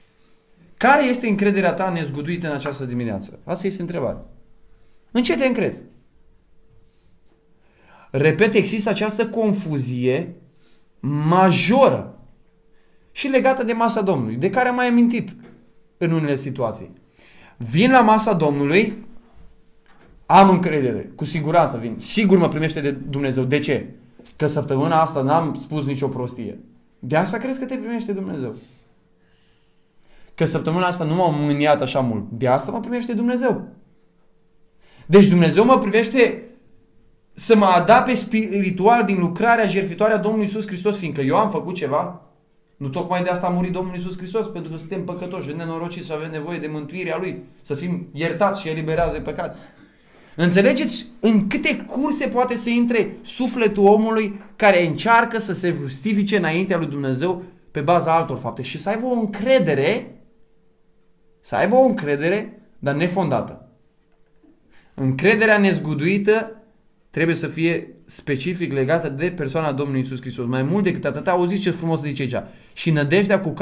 Care este încrederea ta nezguduită în această dimineață? Asta este întrebarea. În ce te încrezi? Repet, există această confuzie majoră și legată de masa Domnului, de care am mai amintit în unele situații. Vin la masa Domnului, am încredere, cu siguranță vin. Sigur mă primește de Dumnezeu. De ce? Că săptămâna asta n-am spus nicio prostie. De asta crezi că te primește Dumnezeu. Că săptămâna asta nu m-am mâniat așa mult. De asta mă primește Dumnezeu. Deci Dumnezeu mă privește să mă adape spiritual din lucrarea jertfitoare a Domnului Iisus Hristos, fiindcă eu am făcut ceva. Nu tocmai de asta a murit Domnul Iisus Hristos, pentru că suntem păcătoși, nenorociți și avem nevoie de mântuirea Lui, să fim iertați și eliberați de păcat. Înțelegeți în câte curse poate să intre sufletul omului care încearcă să se justifice înaintea lui Dumnezeu pe baza altor fapte și să aibă o încredere, dar nefondată. Încrederea nezguduită trebuie să fie specific legată de persoana Domnului Iisus Hristos. Mai mult decât atât, auziți ce frumos zice aici. Și nădejdea cu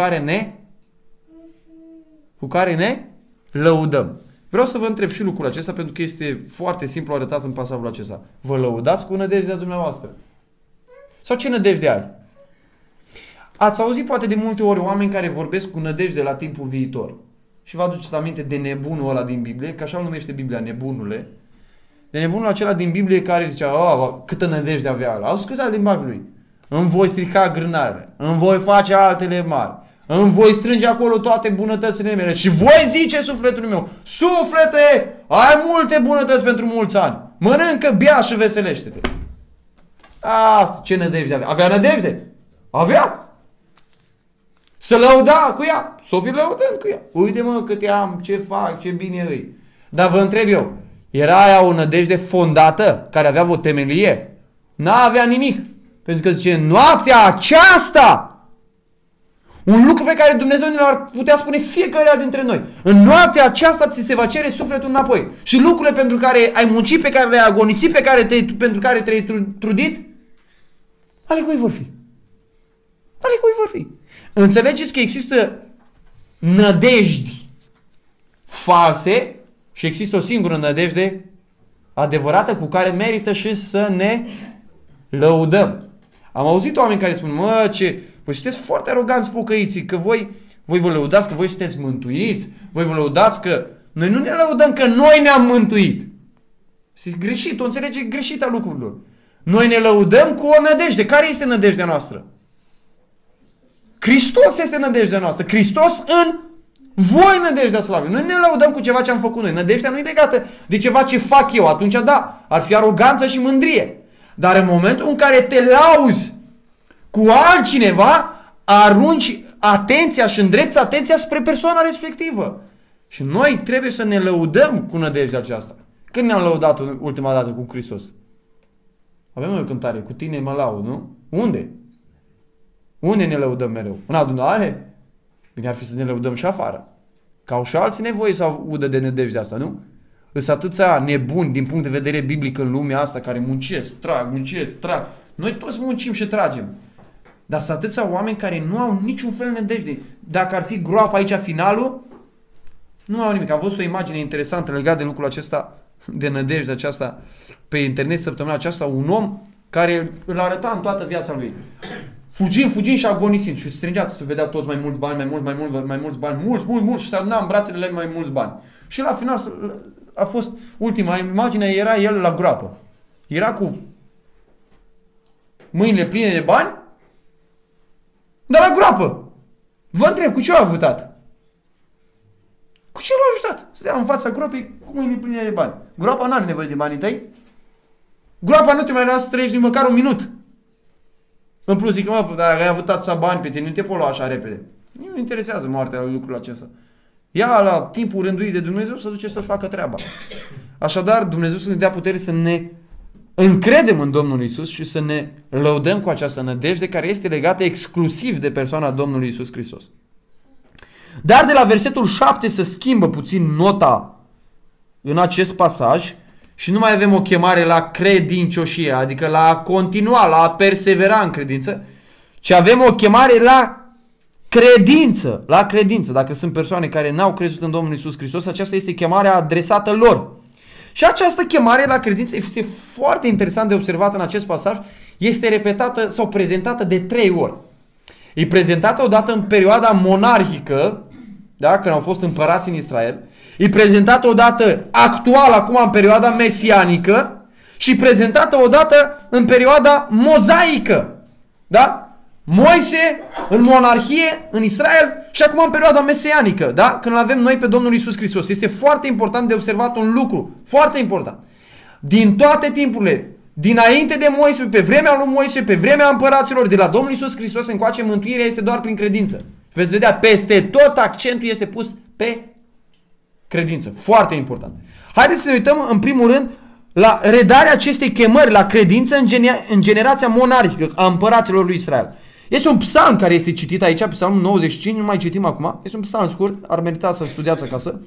care ne lăudăm. Vreau să vă întreb și lucrul acesta pentru că este foarte simplu arătat în pasajul acesta. Vă lăudați cu nădejdea dumneavoastră? Sau ce nădejde ai? Ați auzit poate de multe ori oameni care vorbesc cu nădejde la timpul viitor. Și vă aduceți aminte de nebunul ăla din Biblie, că așa îl numește Biblia, nebunule. De nebunul acela din Biblie care zicea, câtă nădejde avea ăla. Au scuzat limbajul lui. Îmi voi strica grânarele, îmi voi face altele mari, îmi voi strânge acolo toate bunătățile mele și voi zice sufletului meu, suflete, ai multe bunătăți pentru mulți ani, mănâncă, bea și veselește-te. Asta, ce nădejde avea? Avea nădejde? Avea. Să lăuda cu ea, s-o fi lăudând cu ea. Uite mă cât am, ce fac, ce bine îi. Dar vă întreb eu, era aia o nădejde fondată, care avea o temelie? N-avea nimic. Pentru că zice, noaptea aceasta, un lucru pe care Dumnezeu ne l-ar putea spune fiecare dintre noi. În noaptea aceasta ți se va cere sufletul înapoi. Și lucrurile pentru care ai muncit, pe care le-ai agonisit, pentru care te-ai trudit, ale cui vor fi? Ale cui vor fi? Înțelegeți că există nădejdi false și există o singură nădejde adevărată cu care merită și să ne lăudăm. Am auzit oameni care spun, voi sunteți foarte aroganți pocăiții, că voi vă lăudați că voi sunteți mântuiți, voi vă lăudați că noi nu ne lăudăm că noi ne-am mântuit. Este greșit, o înțelege greșit a lucrurilor. Noi ne lăudăm cu o nădejde. Care este nădejdea noastră? Hristos este nădejdea noastră. Hristos în voi nădejdea slavei. Noi ne lăudăm cu ceva ce am făcut noi. Nădejdea nu e legată de ceva ce fac eu. Atunci da, ar fi aroganță și mândrie. Dar în momentul în care te lauzi cu altcineva, arunci atenția și îndrepți atenția spre persoana respectivă. Și noi trebuie să ne lăudăm cu nădejdea aceasta. Când ne-am lăudat ultima dată cu Hristos? Avem o cântare, cu tine mă laud, nu? Unde? Unde ne lăudăm mereu? În adunare? Bine ar fi să ne lăudăm și afară. Că au și alții nevoie să audă de nădejdea asta, nu? Îs atâția nebuni din punct de vedere biblic în lumea asta care muncesc, trag. Noi toți muncim și tragem. Dar sunt atâția oameni care nu au niciun fel de nădejde. Dacă ar fi groafă aici finalul, nu au nimic. Am văzut o imagine interesantă legată de lucrul acesta, de nădejde aceasta, pe internet săptămâna aceasta, un om care îl arăta în toată viața lui. Fugind și agonisind. Și strângea, se vedea toți mai mulți bani, mai mulți bani, mulți și se aduna în brațele lui mai mulți bani. Și la final a fost ultima imagine, era el la groapă. Era cu mâinile pline de bani, dar la groapă. Vă întreb, cu ce a ajutat? Cu ce l-a ajutat? Stătea în fața gropii cu mâinile pline de bani. Groapa nu are nevoie de banii tăi. Groapa nu te mai lasă să trăiești nici măcar un minut. În plus, zic, dacă ai avut atâția bani pe tine, nu te poți lua așa repede. Nu interesează moartea lucrul acesta. Ia la timpul rânduit de Dumnezeu să duce să-și facă treaba. Așadar, Dumnezeu să ne dea putere să ne încredem în Domnul Iisus și să ne lăudăm cu această nădejde care este legată exclusiv de persoana Domnului Iisus Hristos. Dar de la versetul 7 se schimbă puțin nota în acest pasaj și nu mai avem o chemare la credincioșie, adică la a continua, la a persevera în credință, ci avem o chemare la credință. La credință. Dacă sunt persoane care n-au crezut în Domnul Iisus Hristos, aceasta este chemarea adresată lor. Și această chemare la credință este foarte interesant de observat în acest pasaj, este repetată sau prezentată de 3 ori. E prezentată odată în perioada monarhică, da? Când au fost împărați în Israel. E prezentată odată actual, acum în perioada mesianică. Și prezentată odată în perioada mozaică. Da? Moise în monarhie în Israel și acum în perioada mesianică, da? Când avem noi pe Domnul Iisus Hristos. Este foarte important de observat un lucru, foarte important. Din toate timpurile, dinainte de Moise, pe vremea lui Moise, pe vremea împăraților, de la Domnul Iisus Hristos încoace, mântuirea este doar prin credință. Veți vedea, peste tot accentul este pus pe credință. Foarte important. Haideți să ne uităm în primul rând la redarea acestei chemări la credință în generația monarhică a împăraților lui Israel. Este un psalm care este citit aici, psalmul 95, nu mai citim acum. Este un psalm scurt, ar merita să studiați acasă.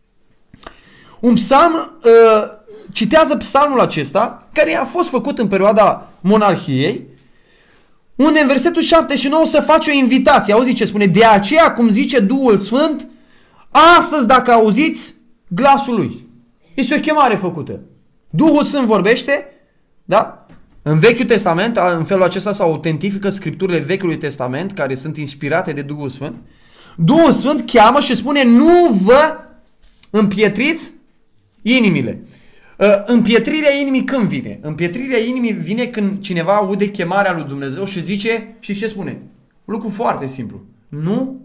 Un psalm, citează psalmul acesta, care a fost făcut în perioada monarhiei, unde în versetul 7 și 9 se face o invitație. Auziți ce spune? De aceea, cum zice Duhul Sfânt, astăzi dacă auziți glasul lui. Este o chemare făcută. Duhul Sfânt vorbește, da? În Vechiul Testament, în felul acesta se autentifică scripturile Vechiului Testament, care sunt inspirate de Duhul Sfânt. Duhul Sfânt cheamă și spune, nu vă împietriți inimile. Împietrirea inimii când vine? Împietrirea inimii vine când cineva aude chemarea lui Dumnezeu și zice, știți ce spune? Un lucru foarte simplu. Nu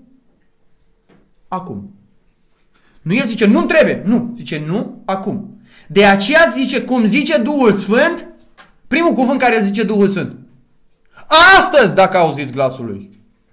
acum. Nu el zice, nu-mi trebuie. Nu. Zice, nu acum. De aceea zice, cum zice Duhul Sfânt, primul cuvânt care zice Duhul Sfânt. Astăzi, dacă auziți glasul lui.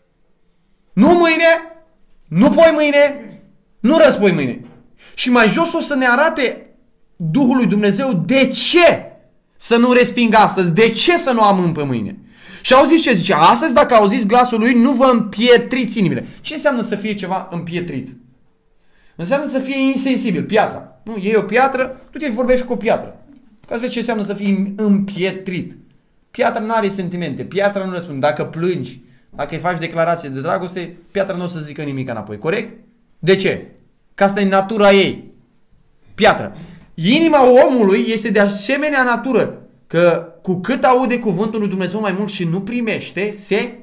Nu mâine, nu poi mâine, nu răspoi mâine. Și mai jos o să ne arate Duhul lui Dumnezeu de ce să nu resping astăzi, de ce să nu amân pe mâine. Și auziți ce zice? Astăzi, dacă auziți glasul lui, nu vă împietriți inimile. Ce înseamnă să fie ceva împietrit? Înseamnă să fie insensibil, piatra. Nu, iei o piatră, tu te vorbești cu o piatră. Ca să vezi ce înseamnă să fii împietrit. Piatra nu are sentimente, piatra nu răspunde. Dacă plângi, dacă îi faci declarație de dragoste, piatra nu o să zică nimic înapoi. Corect? De ce? Că asta e natura ei. Piatra. Inima omului este de asemenea natură, că cu cât aude cuvântul lui Dumnezeu mai mult și nu primește, se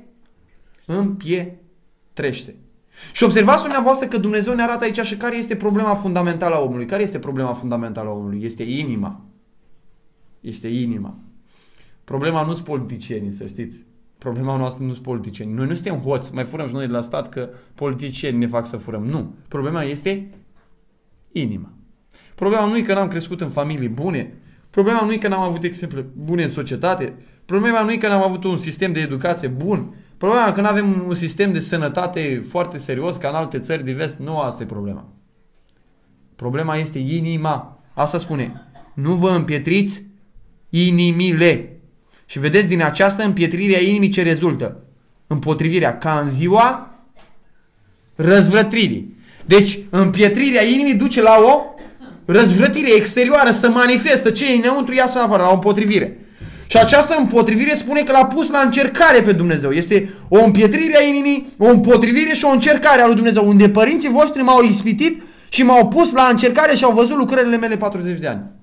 împietrește. Și observați dumneavoastră că Dumnezeu ne arată aici și care este problema fundamentală a omului. Care este problema fundamentală a omului? Este inima. Este inima. Problema nu sunt politicienii, să știți. Problema noastră nu sunt politicieni. Noi nu suntem hoți, mai furăm și noi de la stat că politicieni ne fac să furăm. Nu. Problema este inima. Problema nu e că n-am crescut în familii bune. Problema nu e că n-am avut exemple bune în societate. Problema nu e că n-am avut un sistem de educație bun. Problema e că nu avem un sistem de sănătate foarte serios ca în alte țări de vest. Nu asta e problema. Problema este inima. Asta spune. Nu vă împietriți inimile. Și vedeți din această împietrire a inimii ce rezultă? Împotrivirea ca în ziua răzvrătirii. Deci împietrirea inimii duce la o răzvrătire exterioară, să manifestă ce e înăuntru, iasă afară, la o împotrivire. Și această împotrivire spune că l-a pus la încercare pe Dumnezeu. Este o împietrire a inimii, o împotrivire și o încercare a lui Dumnezeu. Unde părinții voștri m-au ispitit și m-au pus la încercare și au văzut lucrările mele 40 de ani.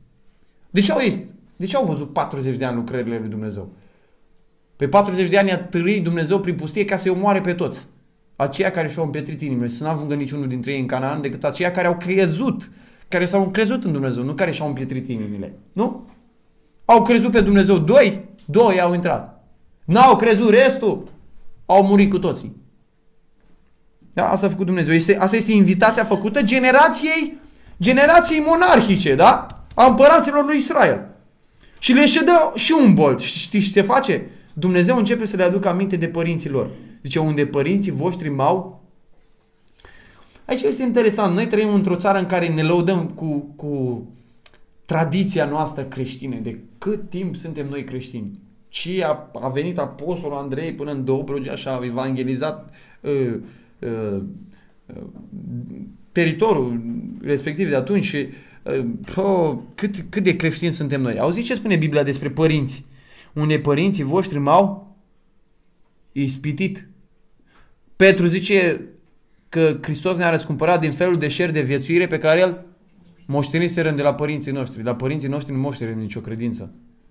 De ce au văzut 40 de ani lucrările lui Dumnezeu? Pe 40 de ani a trăit Dumnezeu prin pustie ca să-i omoare pe toți. Aceia care și-au împietrit inimile, să n-ajungă niciunul dintre ei în Canaan, decât aceia care au crezut, care s-au crezut în Dumnezeu, nu care și-au împietrit inimile. Nu? Au crezut pe Dumnezeu doi au intrat. N-au crezut restul, au murit cu toții. Da? Asta a făcut Dumnezeu. Asta este invitația făcută generației monarhice, da? A împăraților lui Israel. Și le dă și un bolt. Știți ce face? Dumnezeu începe să le aducă aminte de părinții lor. Zice, unde părinții voștri m-au... Aici este interesant. Noi trăim într-o țară în care ne lăudăm cu tradiția noastră creștină. De cât timp suntem noi creștini? Și a venit Apostolul Andrei până în Dobrogea și a evangelizat teritoriul respectiv de atunci și cât de creștini suntem noi. Auziți ce spune Biblia despre părinți? Unde părinții voștri m-au ispitit. Petru zice că Hristos ne-a răscumpărat din felul de șer de viețuire pe care el moșteniserăm de la părinții noștri. La părinții noștri nu moștenim nicio credință.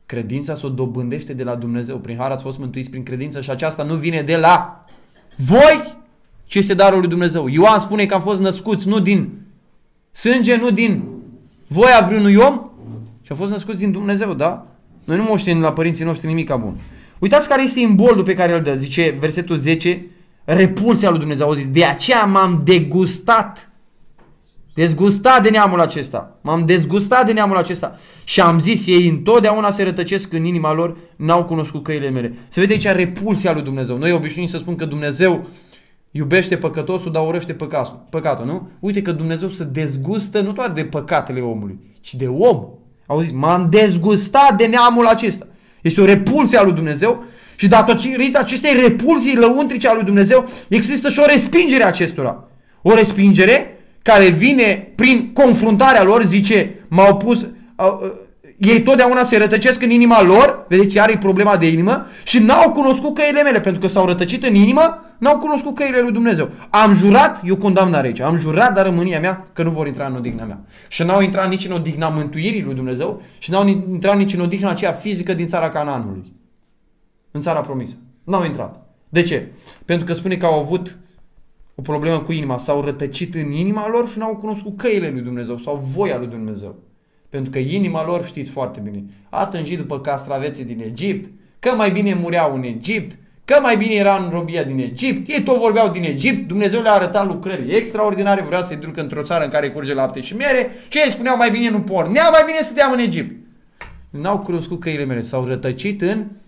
Credința s-o dobândește de la Dumnezeu. Prin har ați fost mântuiți prin credință și aceasta nu vine de la voi, ci este darul lui Dumnezeu. Ioan spune că am fost născuți nu din sânge, nu din voia vreunui om, ci am fost născuți din Dumnezeu, da? Noi nu moștenim la părinții noștri nimic bun. Uitați care este imboldul pe care îl dă. Zice versetul 10, repulsia lui Dumnezeu. Auziți, de aceea m-am degustat. Dezgustat de neamul acesta. M-am dezgustat de neamul acesta. Și am zis, ei întotdeauna se rătăcesc în inima lor, n-au cunoscut căile mele. Se vede aici repulsia lui Dumnezeu. Noi obișnuim să spun că Dumnezeu iubește păcătosul, dar urăște păcatul, nu? Uite că Dumnezeu se dezgustă nu doar de păcatele omului, ci de om. Auziți, m-am dezgustat de neamul acesta. Este o repulsie a lui Dumnezeu și datorită acestei repulsii lăuntrice a lui Dumnezeu există și o respingere a acestora. O respingere care vine prin confruntarea lor, zice, m-au pus, ei totdeauna se rătăcesc în inima lor, vedeți, iar e problema de inimă, și n-au cunoscut căile mele, pentru că s-au rătăcit în inimă, n-au cunoscut căile lui Dumnezeu. Am jurat, eu condamnare aici, am jurat dar rămânia mea că nu vor intra în odihna mea. Și n-au intrat nici în odihna mântuirii lui Dumnezeu și n-au intrat nici în odihna aceea fizică din țara Canaanului. În țara promisă. N-au intrat. De ce? Pentru că spune că au avut o problemă cu inima, s-au rătăcit în inima lor și n-au cunoscut căile lui Dumnezeu sau voia lui Dumnezeu. Pentru că inima lor, știți foarte bine, a tânjit după castraveții din Egipt, că mai bine mureau în Egipt, că mai bine era în robia din Egipt, ei tot vorbeau din Egipt, Dumnezeu le-a arătat lucrări extraordinare, vrea să-i ducă într-o țară în care curge lapte și miere și ei spuneau mai bine nu porneau, mai bine stăteam în Egipt. N-au cunoscut căile mele, s-au rătăcit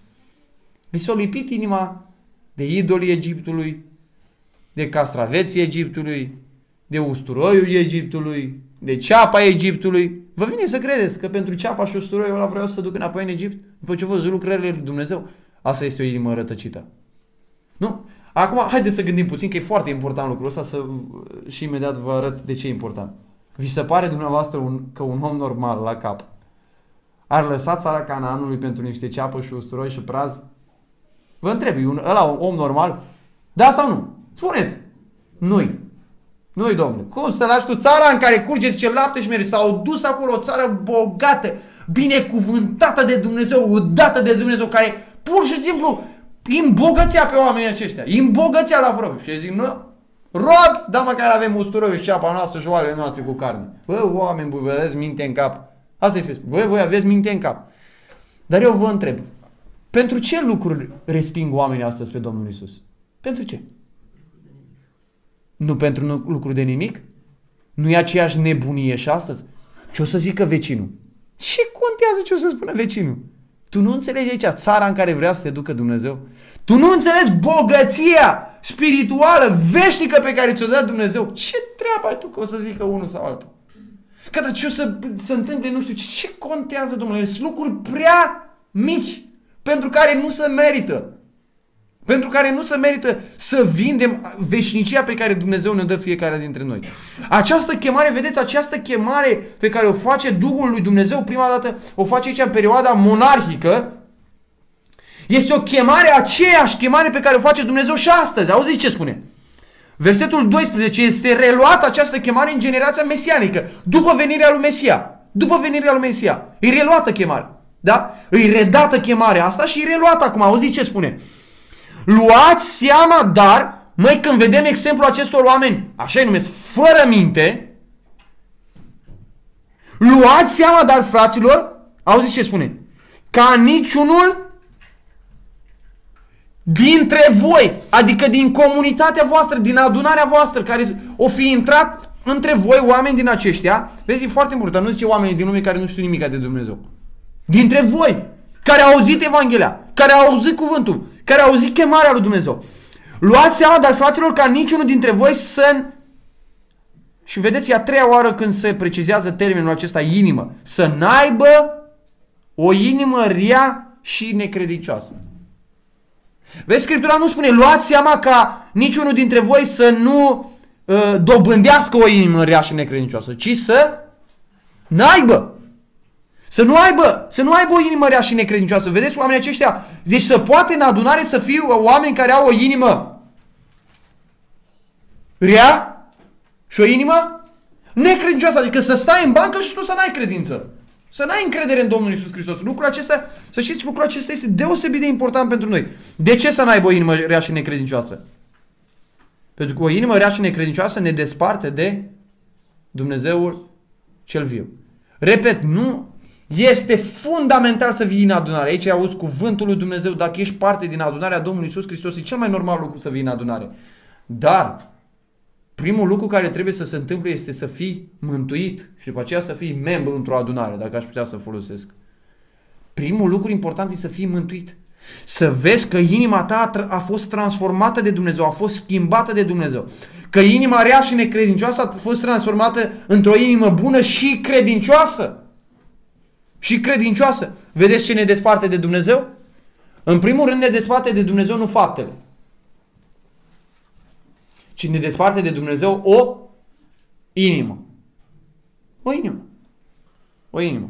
li s-a lipit inima de idolii Egiptului, de castraveții Egiptului, de usturoiul Egiptului, de ceapa Egiptului. Vă vine să credeți că pentru ceapa și usturoiul ăla vreau să se duc înapoi în Egipt? După ce văzut lucrările lui Dumnezeu? Asta este o inimă rătăcită. Nu? Acum, haideți să gândim puțin că e foarte important lucrul ăsta și imediat vă arăt de ce e important. Vi se pare dumneavoastră că un om normal la cap ar lăsa țara Canaanului pentru niște ceapă și usturoi și praz? Vă întreb, ăla un om normal? Da sau nu? Spuneți! Nu-i. Nu-i, domnule. Cum să lași tu țara în care curge, zice, lapte și miere? S-au dus acolo, o țară bogată, binecuvântată de Dumnezeu, udată de Dumnezeu, care pur și simplu îi îmbogățea pe oamenii aceștia. Îi îmbogățea la vreo. Și zic, nu, rob, dar măcar avem usturoiul și ceapa noastră și oalele noastre cu carne. Bă, oameni, voi aveți minte în cap. Asta e Facebook. Voi aveți minte în cap. Dar eu vă întreb, pentru ce lucruri resping oamenii astăzi pe Domnul Iisus? Pentru ce? Nu pentru lucruri de nimic? Nu e aceeași nebunie și astăzi? Ce o să zică vecinul? Ce contează ce o să spună vecinul? Tu nu înțelegi aici țara în care vrea să te ducă Dumnezeu? Tu nu înțelegi bogăția spirituală, veșnică pe care ți-o dă Dumnezeu? Ce treabă ai tu că o să zică unul sau altul? Că dar ce o să se întâmple, nu știu, ce contează, Domnule? Sunt lucruri prea mici pentru care nu se merită. Pentru care nu se merită să vindem veșnicia pe care Dumnezeu ne dă fiecare dintre noi. Această chemare, vedeți, această chemare pe care o face Duhul lui Dumnezeu, prima dată o face aici în perioada monarhică, este o chemare, aceeași chemare pe care o face Dumnezeu și astăzi. Auziți ce spune? Versetul 12, este reluată această chemare în generația mesianică, după venirea lui Mesia. După venirea lui Mesia. E reluată chemarea. Da? E redată chemarea asta și e reluată acum. Auziți ce spune? Luați seama, dar, măi, când vedem exemplul acestor oameni, așa îi numesc, fără minte, luați seama, dar, fraților, auziți ce spune? Ca niciunul dintre voi, adică din comunitatea voastră, din adunarea voastră, care o fi intrat între voi, oameni din aceștia, vezi, e foarte important, nu zice oamenii din lume care nu știu nimic de Dumnezeu. Dintre voi, care au auzit Evanghelia, care au auzit cuvântul, care au auzit chemarea lui Dumnezeu. Luați seama, dar, fraților, ca niciunul dintre voi să... Și vedeți, e a treia oară când se precizează termenul acesta, inimă. Să n-aibă o inimă rea și necredincioasă. Vezi, Scriptura nu spune, luați seama ca niciunul dintre voi să nu dobândească o inimă rea și necredincioasă, ci să n-aibă. Să nu aibă o inimă rea și necredincioasă. Vedeți, oamenii aceștia, deci să poate în adunare să fie oameni care au o inimă rea și o inimă necredincioasă. Adică să stai în bancă și tu să n-ai credință. Să n-ai încredere în Domnul Iisus Hristos. Lucrul acesta, să știți, lucrul acesta este deosebit de important pentru noi. De ce să n-aibă o inimă rea și necredincioasă? Pentru că o inimă rea și necredincioasă ne desparte de Dumnezeul cel viu. Repet, nu este fundamental să vii în adunare. Aici auzi cuvântul lui Dumnezeu. Dacă ești parte din adunarea Domnului Iisus Hristos, e cel mai normal lucru să vii în adunare. Dar primul lucru care trebuie să se întâmple este să fii mântuit și după aceea să fii membru într-o adunare, dacă aș putea să folosesc. Primul lucru important este să fii mântuit. Să vezi că inima ta a fost transformată de Dumnezeu, a fost schimbată de Dumnezeu. Că inima rea și necredincioasă a fost transformată într-o inimă bună și credincioasă. Și credincioasă. Vedeți ce ne desparte de Dumnezeu? În primul rând ne desparte de Dumnezeu nu faptele, ci ne desparte de Dumnezeu o inimă. O inimă. O inimă.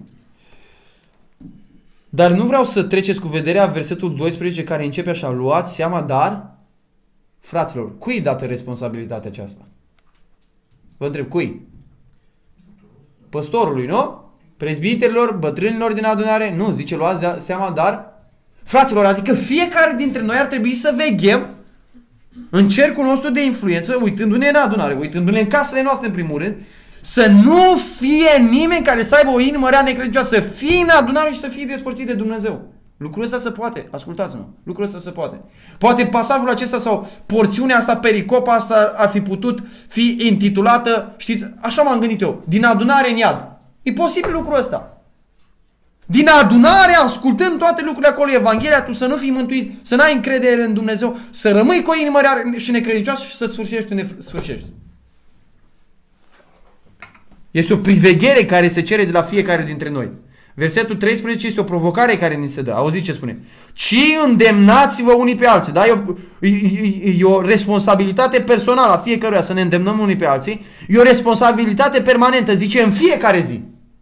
Dar nu vreau să treceți cu vederea versetul 12 care începe așa: luați seama, dar, fraților, cui e dată responsabilitatea aceasta? Vă întreb, cui? Păstorului, nu? Prezbiterilor, bătrânilor din adunare? Nu, zice luați seama, dar, fraților, adică fiecare dintre noi ar trebui să veghem în cercul nostru de influență, uitându-ne în adunare, uitându-ne în casele noastre în primul rând, să nu fie nimeni care să aibă o inimă rea necredincioasă, să fie în adunare și să fie despărțit de Dumnezeu. Lucrul ăsta se poate, ascultați-mă, lucrul ăsta se poate. Poate pasajul acesta sau porțiunea asta, pericopa asta ar fi putut fi intitulată, știți, așa m-am gândit eu, din adunare în iad. E posibil lucrul ăsta. Din adunare, ascultând toate lucrurile acolo, Evanghelia, tu să nu fii mântuit, să n-ai încredere în Dumnezeu, să rămâi cu o inimă rea și necredincioasă și să sfârșești unde sfârșești. Este o priveghere care se cere de la fiecare dintre noi. Versetul 13 este o provocare care ni se dă. Auziți ce spune? Ci îndemnați-vă unii pe alții. Da? E o responsabilitate personală a fiecăruia să ne îndemnăm unii pe alții. E o responsabilitate permanentă, zice, în fiecare zi.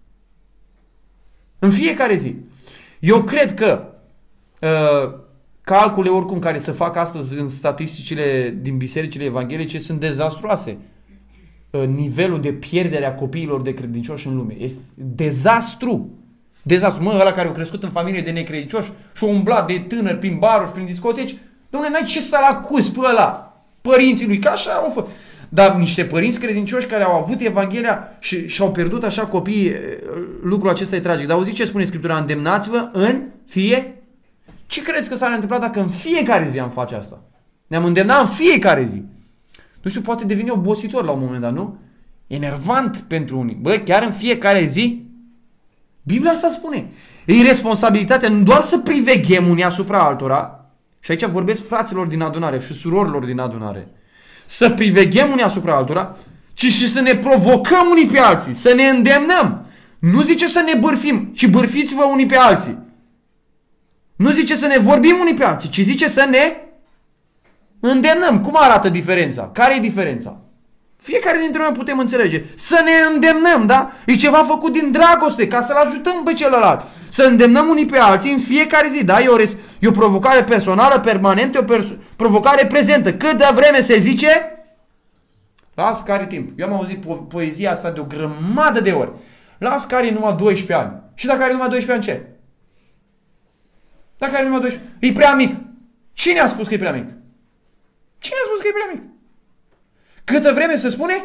În fiecare zi. Eu cred că calcule oricum care se fac astăzi în statisticile din bisericile evanghelice sunt dezastruoase. Nivelul de pierdere a copiilor de credincioși în lume. Este dezastru. Dezastru. Mă, ăla care a crescut în familie de necredincioși și a umblat de tânăr prin baruri, prin discoteci, dom'le, n-ai ce să-l acuzi pe ăla. Părinții lui, că așa au fost. Dar niște părinți credincioși care au avut Evanghelia și-au pierdut așa copiii, lucrul acesta e tragic. Dar auziți ce spune Scriptura? Îndemnați-vă în fie. Ce credeți că s-ar întâmpla dacă în fiecare zi am face asta? Ne-am îndemnat în fiecare zi. Nu știu, poate devine obositor la un moment dat, nu? Enervant pentru unii. Bă, chiar în fiecare zi? Biblia asta spune. E responsabilitatea nu doar să priveghem unii asupra altora, și aici vorbesc fraților din adunare și surorilor din adunare, să priveghem unii asupra altora, ci și să ne provocăm unii pe alții, să ne îndemnăm. Nu zice să ne bârfim, ci bârfiți-vă unii pe alții. Nu zice să ne vorbim unii pe alții, ci zice să ne îndemnăm. Cum arată diferența? Care e diferența? Fiecare dintre noi putem înțelege. Să ne îndemnăm, da? E ceva făcut din dragoste, ca să-l ajutăm pe celălalt. Să îndemnăm unii pe alții în fiecare zi, da? E o provocare personală, permanentă, o provocare prezentă. Câtă vreme se zice, las care timp. Eu am auzit poezia asta de o grămadă de ori. Las care numai 12 ani. Și dacă are numai 12 ani, ce? Dacă are numai 12 ani, e prea mic. Cine a spus că e prea mic? Cine a spus că e prea mic? Câtă vreme se spune?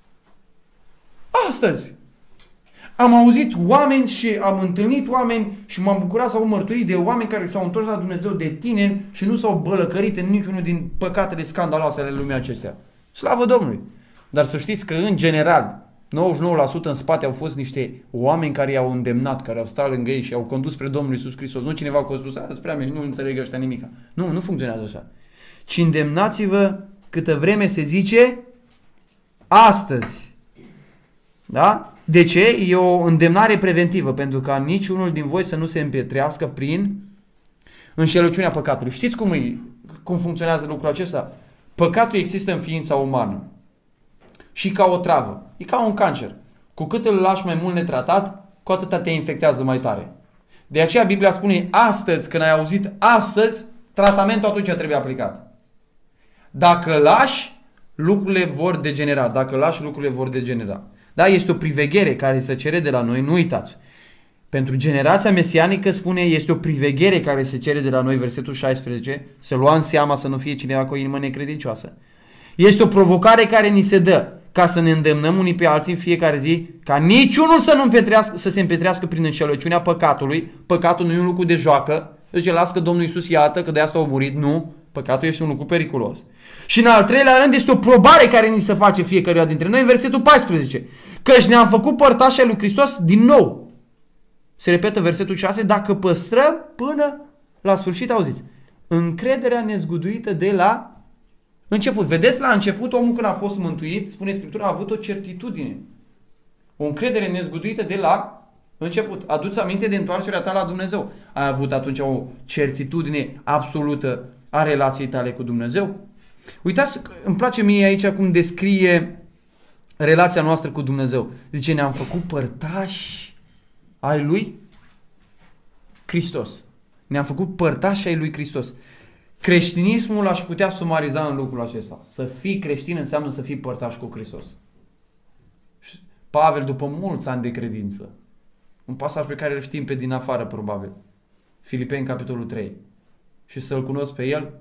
Astăzi. Am auzit oameni și am întâlnit oameni și m-am bucurat să aud mărturii de oameni care s-au întors la Dumnezeu de tineri și nu s-au bălăcărit în niciunul din păcatele scandaloase ale lumii acestea. Slavă Domnului! Dar să știți că în general 99% în spate au fost niște oameni care i-au îndemnat, care au stat lângă ei și au condus spre Domnul Iisus Hristos. Nu cineva a condus, spre mine, nu înțeleg ăștia nimica. Nu funcționează așa. Ci îndemnați-vă câtă vreme se zice astăzi. Da? De ce? E o îndemnare preventivă, pentru ca niciunul din voi să nu se împietrească prin înșelăciunea păcatului. Știți cum funcționează lucrul acesta? Păcatul există în ființa umană. Și ca o travă. E ca un cancer. Cu cât îl lași mai mult netratat, cu atât te infectează mai tare. De aceea Biblia spune astăzi, când ai auzit astăzi, tratamentul atunci trebuie aplicat. Dacă lași, lucrurile vor degenera. Da, este o priveghere care se cere de la noi, nu uitați. Pentru generația mesianică, spune, este o priveghere care se cere de la noi, versetul 16, să luăm seama să nu fie cineva cu o inimă necredincioasă. Este o provocare care ni se dă ca să ne îndemnăm unii pe alții în fiecare zi, ca niciunul să se împetrească prin înșelăciunea păcatului. Păcatul nu e un lucru de joacă. Zice, las că Domnul Iisus iată că de asta a murit. Nu, păcatul este un lucru periculos. Și în al treilea rând este o probare care ni se face fiecăruia dintre noi, în versetul 14. Căci ne-am făcut părtași ai lui Hristos din nou. Se repetă versetul 6, dacă păstrăm până la sfârșit, auziți, încrederea nezguduită de la început. Vedeți, la început, omul când a fost mântuit, spune Scriptura, a avut o certitudine. O încredere nezguduită de la început. Adu-ți aminte de întoarcerea ta la Dumnezeu. Ai avut atunci o certitudine absolută a relației tale cu Dumnezeu? Uitați, îmi place mie aici cum descrie relația noastră cu Dumnezeu. Zice, ne-am făcut părtași ai lui Hristos. Ne-am făcut părtași ai lui Hristos. Creștinismul aș putea sumariza în lucrul acesta. Să fii creștin înseamnă să fii părtaș cu Hristos. Pavel, după mulți ani de credință, un pasaj pe care îl știm pe din afară probabil, Filipeni, capitolul 3, și să-L cunosc pe El,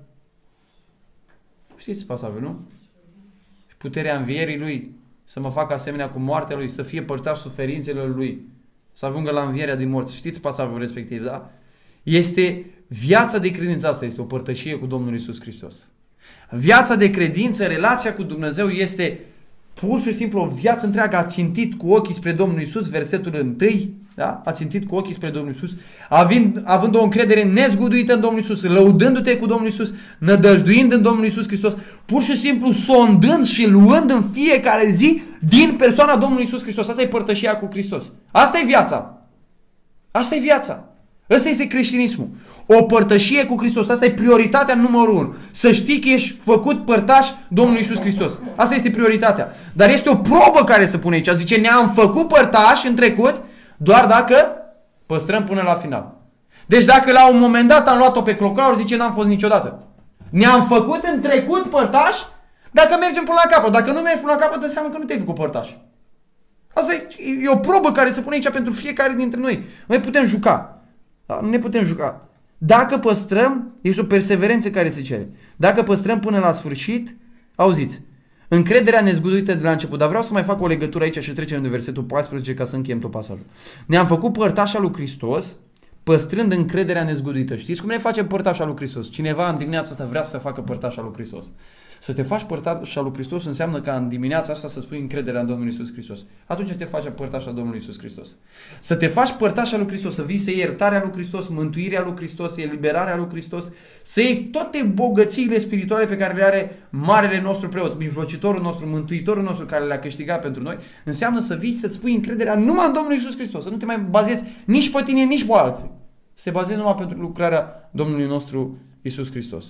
știți pasajul, nu? Și puterea învierii Lui, să mă facă asemenea cu moartea Lui, să fie părtaș suferințelor Lui, să ajungă la învierea din morți. Știți pasajul respectiv, da? Este viața de credință, asta este o părtășie cu Domnul Iisus Hristos. Viața de credință, relația cu Dumnezeu este pur și simplu o viață întreagă, a țintit cu ochii spre Domnul Iisus, versetul 1, da? A țintit cu ochii spre Domnul Iisus, având o încredere nezguduită în Domnul Iisus, lăudându-te cu Domnul Iisus, nădăjduind în Domnul Iisus Hristos, pur și simplu sondând și luând în fiecare zi din persoana Domnului Iisus Hristos. Asta e părtășia cu Hristos. Asta e viața. Asta e viața. Ăsta este creștinismul. O părtășie cu Hristos. Asta e prioritatea numărul 1. Să știi că ești făcut părtaș Domnului Iisus Hristos. Asta este prioritatea. Dar este o probă care se pune aici. Zice, ne-am făcut părtași în trecut doar dacă păstrăm până la final. Deci dacă la un moment dat am luat-o pe clocraur, zice, n-am fost niciodată. Ne-am făcut în trecut părtași dacă mergem până la capăt. Dacă nu mergi până la capăt, înseamnă că nu te-ai făcut părtaș. Asta e o probă care se pune aici pentru fiecare dintre noi. Noi putem juca. Da? Nu ne putem juca. Dacă păstrăm, este o perseverență care se cere. Dacă păstrăm până la sfârșit, auziți, încrederea nezguduită de la început. Dar vreau să mai fac o legătură aici și trecem de versetul 14 ca să încheiem tot pasajul. Ne-am făcut părtași al lui Hristos, păstrând încrederea nezguduită. Știți cum ne facem părtași al lui Hristos? Cineva în dimineața asta vrea să facă părtași al lui Hristos. Să te faci părtaș al lui Hristos înseamnă ca în dimineața asta să spui încrederea în Domnul Iisus Hristos. Atunci te faci părtaș al Domnului Iisus Hristos. Să te faci părtaș al lui Hristos, să vii să iei iertarea lui Hristos, mântuirea lui Hristos, eliberarea lui Hristos, să iei toate bogățiile spirituale pe care le are marele nostru preot, mijlocitorul nostru, mântuitorul nostru care le-a câștigat pentru noi, înseamnă să vii să-ți pui încrederea numai în Domnul Iisus Hristos, să nu te mai bazezi nici pe tine, nici pe alții. Să te bazezi numai pentru lucrarea Domnului nostru Iisus Hristos.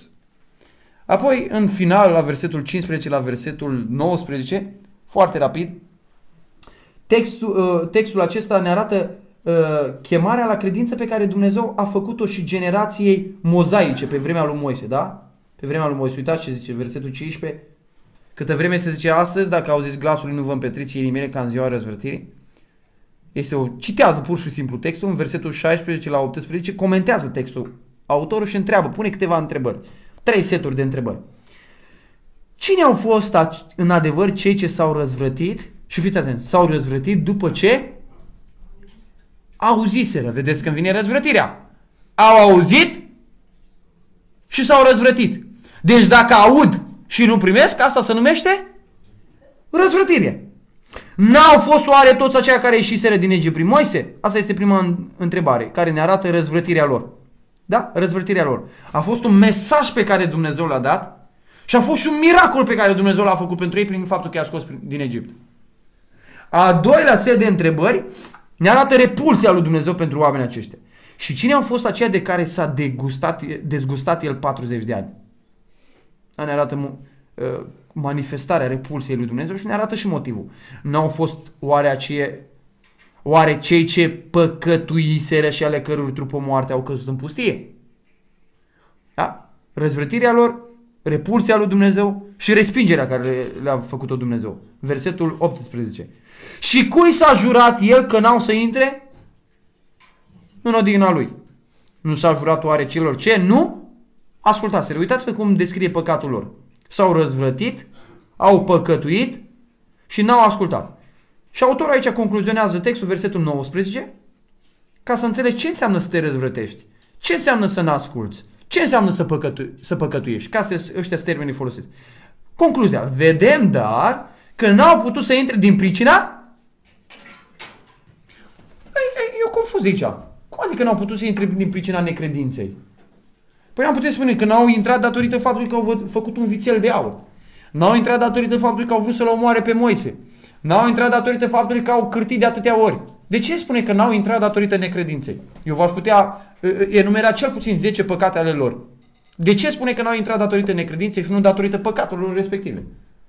Apoi, în final, la versetul 15, la versetul 19, foarte rapid, textul acesta ne arată chemarea la credință pe care Dumnezeu a făcut-o și generației mozaice pe vremea lui Moise, da? Pe vremea lui Moise. Uitați ce zice versetul 15. Câtă vreme se zice astăzi, dacă auziți glasul lui, nu vă împetriți inimile mele ca în ziua răzvrătirii. Citează pur și simplu textul, în versetul 16 la 18, comentează textul autorul și întreabă, pune câteva întrebări. 3 seturi de întrebări. Cine au fost în adevăr cei ce s-au răzvrătit? Și fiți atenți, s-au răzvrătit după ce auziseră. Vedeți când vine răzvrătirea. Au auzit și s-au răzvrătit. Deci dacă aud și nu primesc, asta se numește răzvrătire. N-au fost oare toți aceia care ieșiseră din Egipt prin Moise? Asta este prima întrebare, care ne arată răzvrătirea lor. Da? Răzvrătirea lor. A fost un mesaj pe care Dumnezeu l-a dat și a fost și un miracol pe care Dumnezeu l-a făcut pentru ei prin faptul că i-a scos din Egipt. A doilea set de întrebări ne arată repulsia lui Dumnezeu pentru oamenii aceștia. Și cine au fost aceia de care s-a dezgustat el 40 de ani? Ne arată manifestarea repulsiei lui Dumnezeu și ne arată și motivul. N-au fost oare cei ce păcătuiseră și ale căror trupă moarte au căzut în pustie? Da? Răzvrătirea lor, repulsia lui Dumnezeu și respingerea care le-a făcut-o Dumnezeu. Versetul 18. Și cui s-a jurat el că n-au să intre în odihna Lui. Nu s-a jurat oare celor ce nu ascultaseră. Uitați-vă cum descrie păcatul lor. S-au răzvrătit, au păcătuit și n-au ascultat. Și autorul aici concluzionează textul, versetul 19, ca să înțelegi ce înseamnă să te răzvrătești, ce înseamnă să n-asculți, ce înseamnă să păcătuiești, ca să ăștia termenii folosiți. Concluzia, vedem dar că n-au putut să intre din pricina. E o confuzie aici. Cum adică n-au putut să intre din pricina necredinței? Păi am putea spune că n-au intrat datorită faptului că au făcut un vițel de aur. N-au intrat datorită faptului că au vrut să-l omoare pe Moise. N-au intrat datorită faptului că au cârtit de atâtea ori. De ce spune că n-au intrat datorită necredinței? Eu v-aș putea enumera cel puțin 10 păcate ale lor. De ce spune că n-au intrat datorită necredinței și nu datorită păcatelor respective?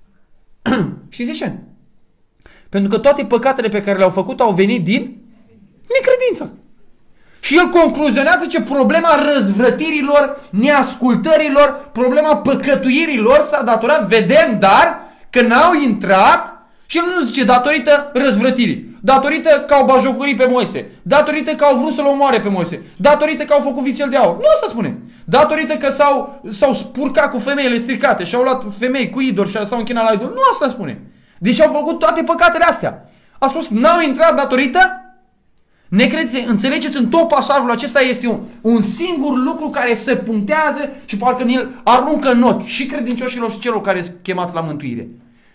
Și zice? Pentru că toate păcatele pe care le-au făcut au venit din necredință. Și el concluzionează ce problema răzvrătirilor, neascultărilor, problema păcătuirilor s-a datorat, vedem, dar că n-au intrat. Și el nu zice datorită răzvrătirii, datorită că au bajocorit pe Moise, datorită că au vrut să-l omoare pe Moise, datorită că au făcut vițel de aur. Nu asta spune. Datorită că s-au spurcat cu femeile stricate și au luat femei cu idoli și s-au închinat la idol. Nu asta spune. Deși au făcut toate păcatele astea. A spus, n-au intrat datorită necredinței. Înțelegeți, în tot pasajul acesta este un singur lucru care se punctează și parcă el aruncă în ochi și credincioșilor și celor care sunt chemați la mântuire.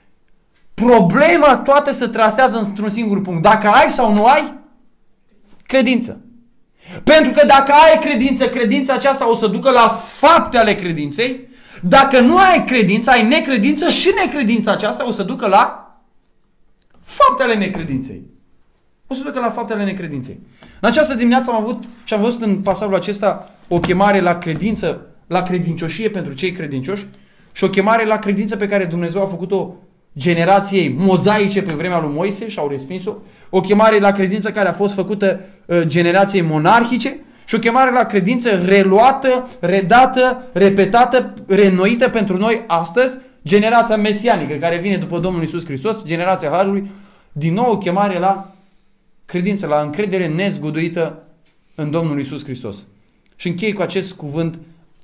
Problema toată se trasează într-un singur punct. Dacă ai sau nu ai credință. Pentru că dacă ai credință, credința aceasta o să ducă la fapte ale credinței. Dacă nu ai credință, ai necredință și necredința aceasta o să ducă la fapte ale necredinței. O să ducă la fapte ale necredinței. În această dimineață am avut și am văzut în pasajul acesta o chemare la credință, la credincioșie pentru cei credincioși și o chemare la credință pe care Dumnezeu a făcut-o generației mozaice pe vremea lui Moise și au respins-o, o chemare la credință care a fost făcută generației monarhice și o chemare la credință reluată, redată, repetată, reînnoită pentru noi astăzi, generația mesianică care vine după Domnul Iisus Hristos, generația Harului, din nou o chemare la credință, la încredere nezguduită în Domnul Iisus Hristos. Și închei cu acest cuvânt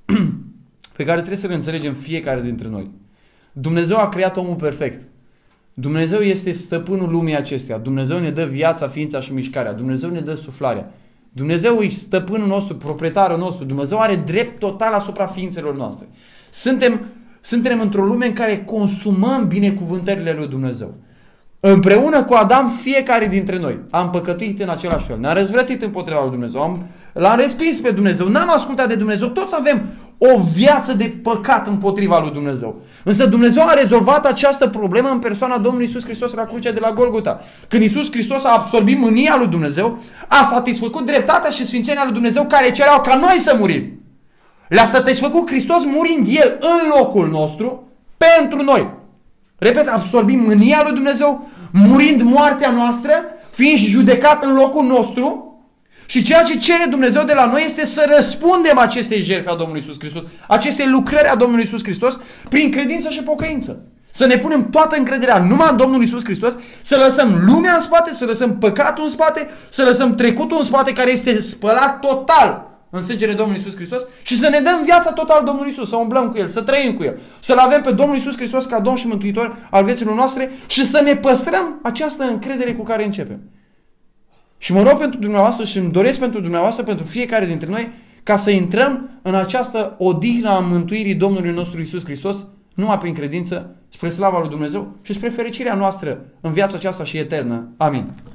pe care trebuie să-l înțelegem fiecare dintre noi. Dumnezeu a creat omul perfect. Dumnezeu este stăpânul lumii acesteia. Dumnezeu ne dă viața, ființa și mișcarea. Dumnezeu ne dă suflarea. Dumnezeu e stăpânul nostru, proprietarul nostru. Dumnezeu are drept total asupra ființelor noastre. Suntem într-o lume în care consumăm binecuvântările lui Dumnezeu. Împreună cu Adam, fiecare dintre noi am păcătuit în același fel. Ne-am răzvrătit împotriva lui Dumnezeu. L-am respins pe Dumnezeu. N-am ascultat de Dumnezeu. Toți avem o viață de păcat împotriva lui Dumnezeu. Însă Dumnezeu a rezolvat această problemă în persoana Domnului Iisus Hristos la crucea de la Golgota. Când Iisus Hristos a absorbit mânia lui Dumnezeu, a satisfăcut dreptatea și sfințenia lui Dumnezeu care cereau ca noi să murim. Le-a satisfăcut Hristos murind El în locul nostru pentru noi. Repet, absorbim mânia lui Dumnezeu, murind moartea noastră, fiind judecat în locul nostru. Și ceea ce cere Dumnezeu de la noi este să răspundem acestei jertfe a Domnului Iisus Hristos, acestei lucrări a Domnului Iisus Hristos, prin credință și pocăință. Să ne punem toată încrederea numai în Domnul Iisus Hristos, să lăsăm lumea în spate, să lăsăm păcatul în spate, să lăsăm trecutul în spate care este spălat total în sângele Domnului Iisus Hristos și să ne dăm viața total Domnului Iisus, să umblăm cu El, să trăim cu El, să-L avem pe Domnul Iisus Hristos ca Domn și Mântuitor al vieților noastre și să ne păstrăm această încredere cu care începem. Și mă rog pentru dumneavoastră și îmi doresc pentru dumneavoastră, pentru fiecare dintre noi, ca să intrăm în această odihnă a mântuirii Domnului nostru Iisus Hristos, numai prin credință, spre slava lui Dumnezeu și spre fericirea noastră în viața aceasta și eternă. Amin.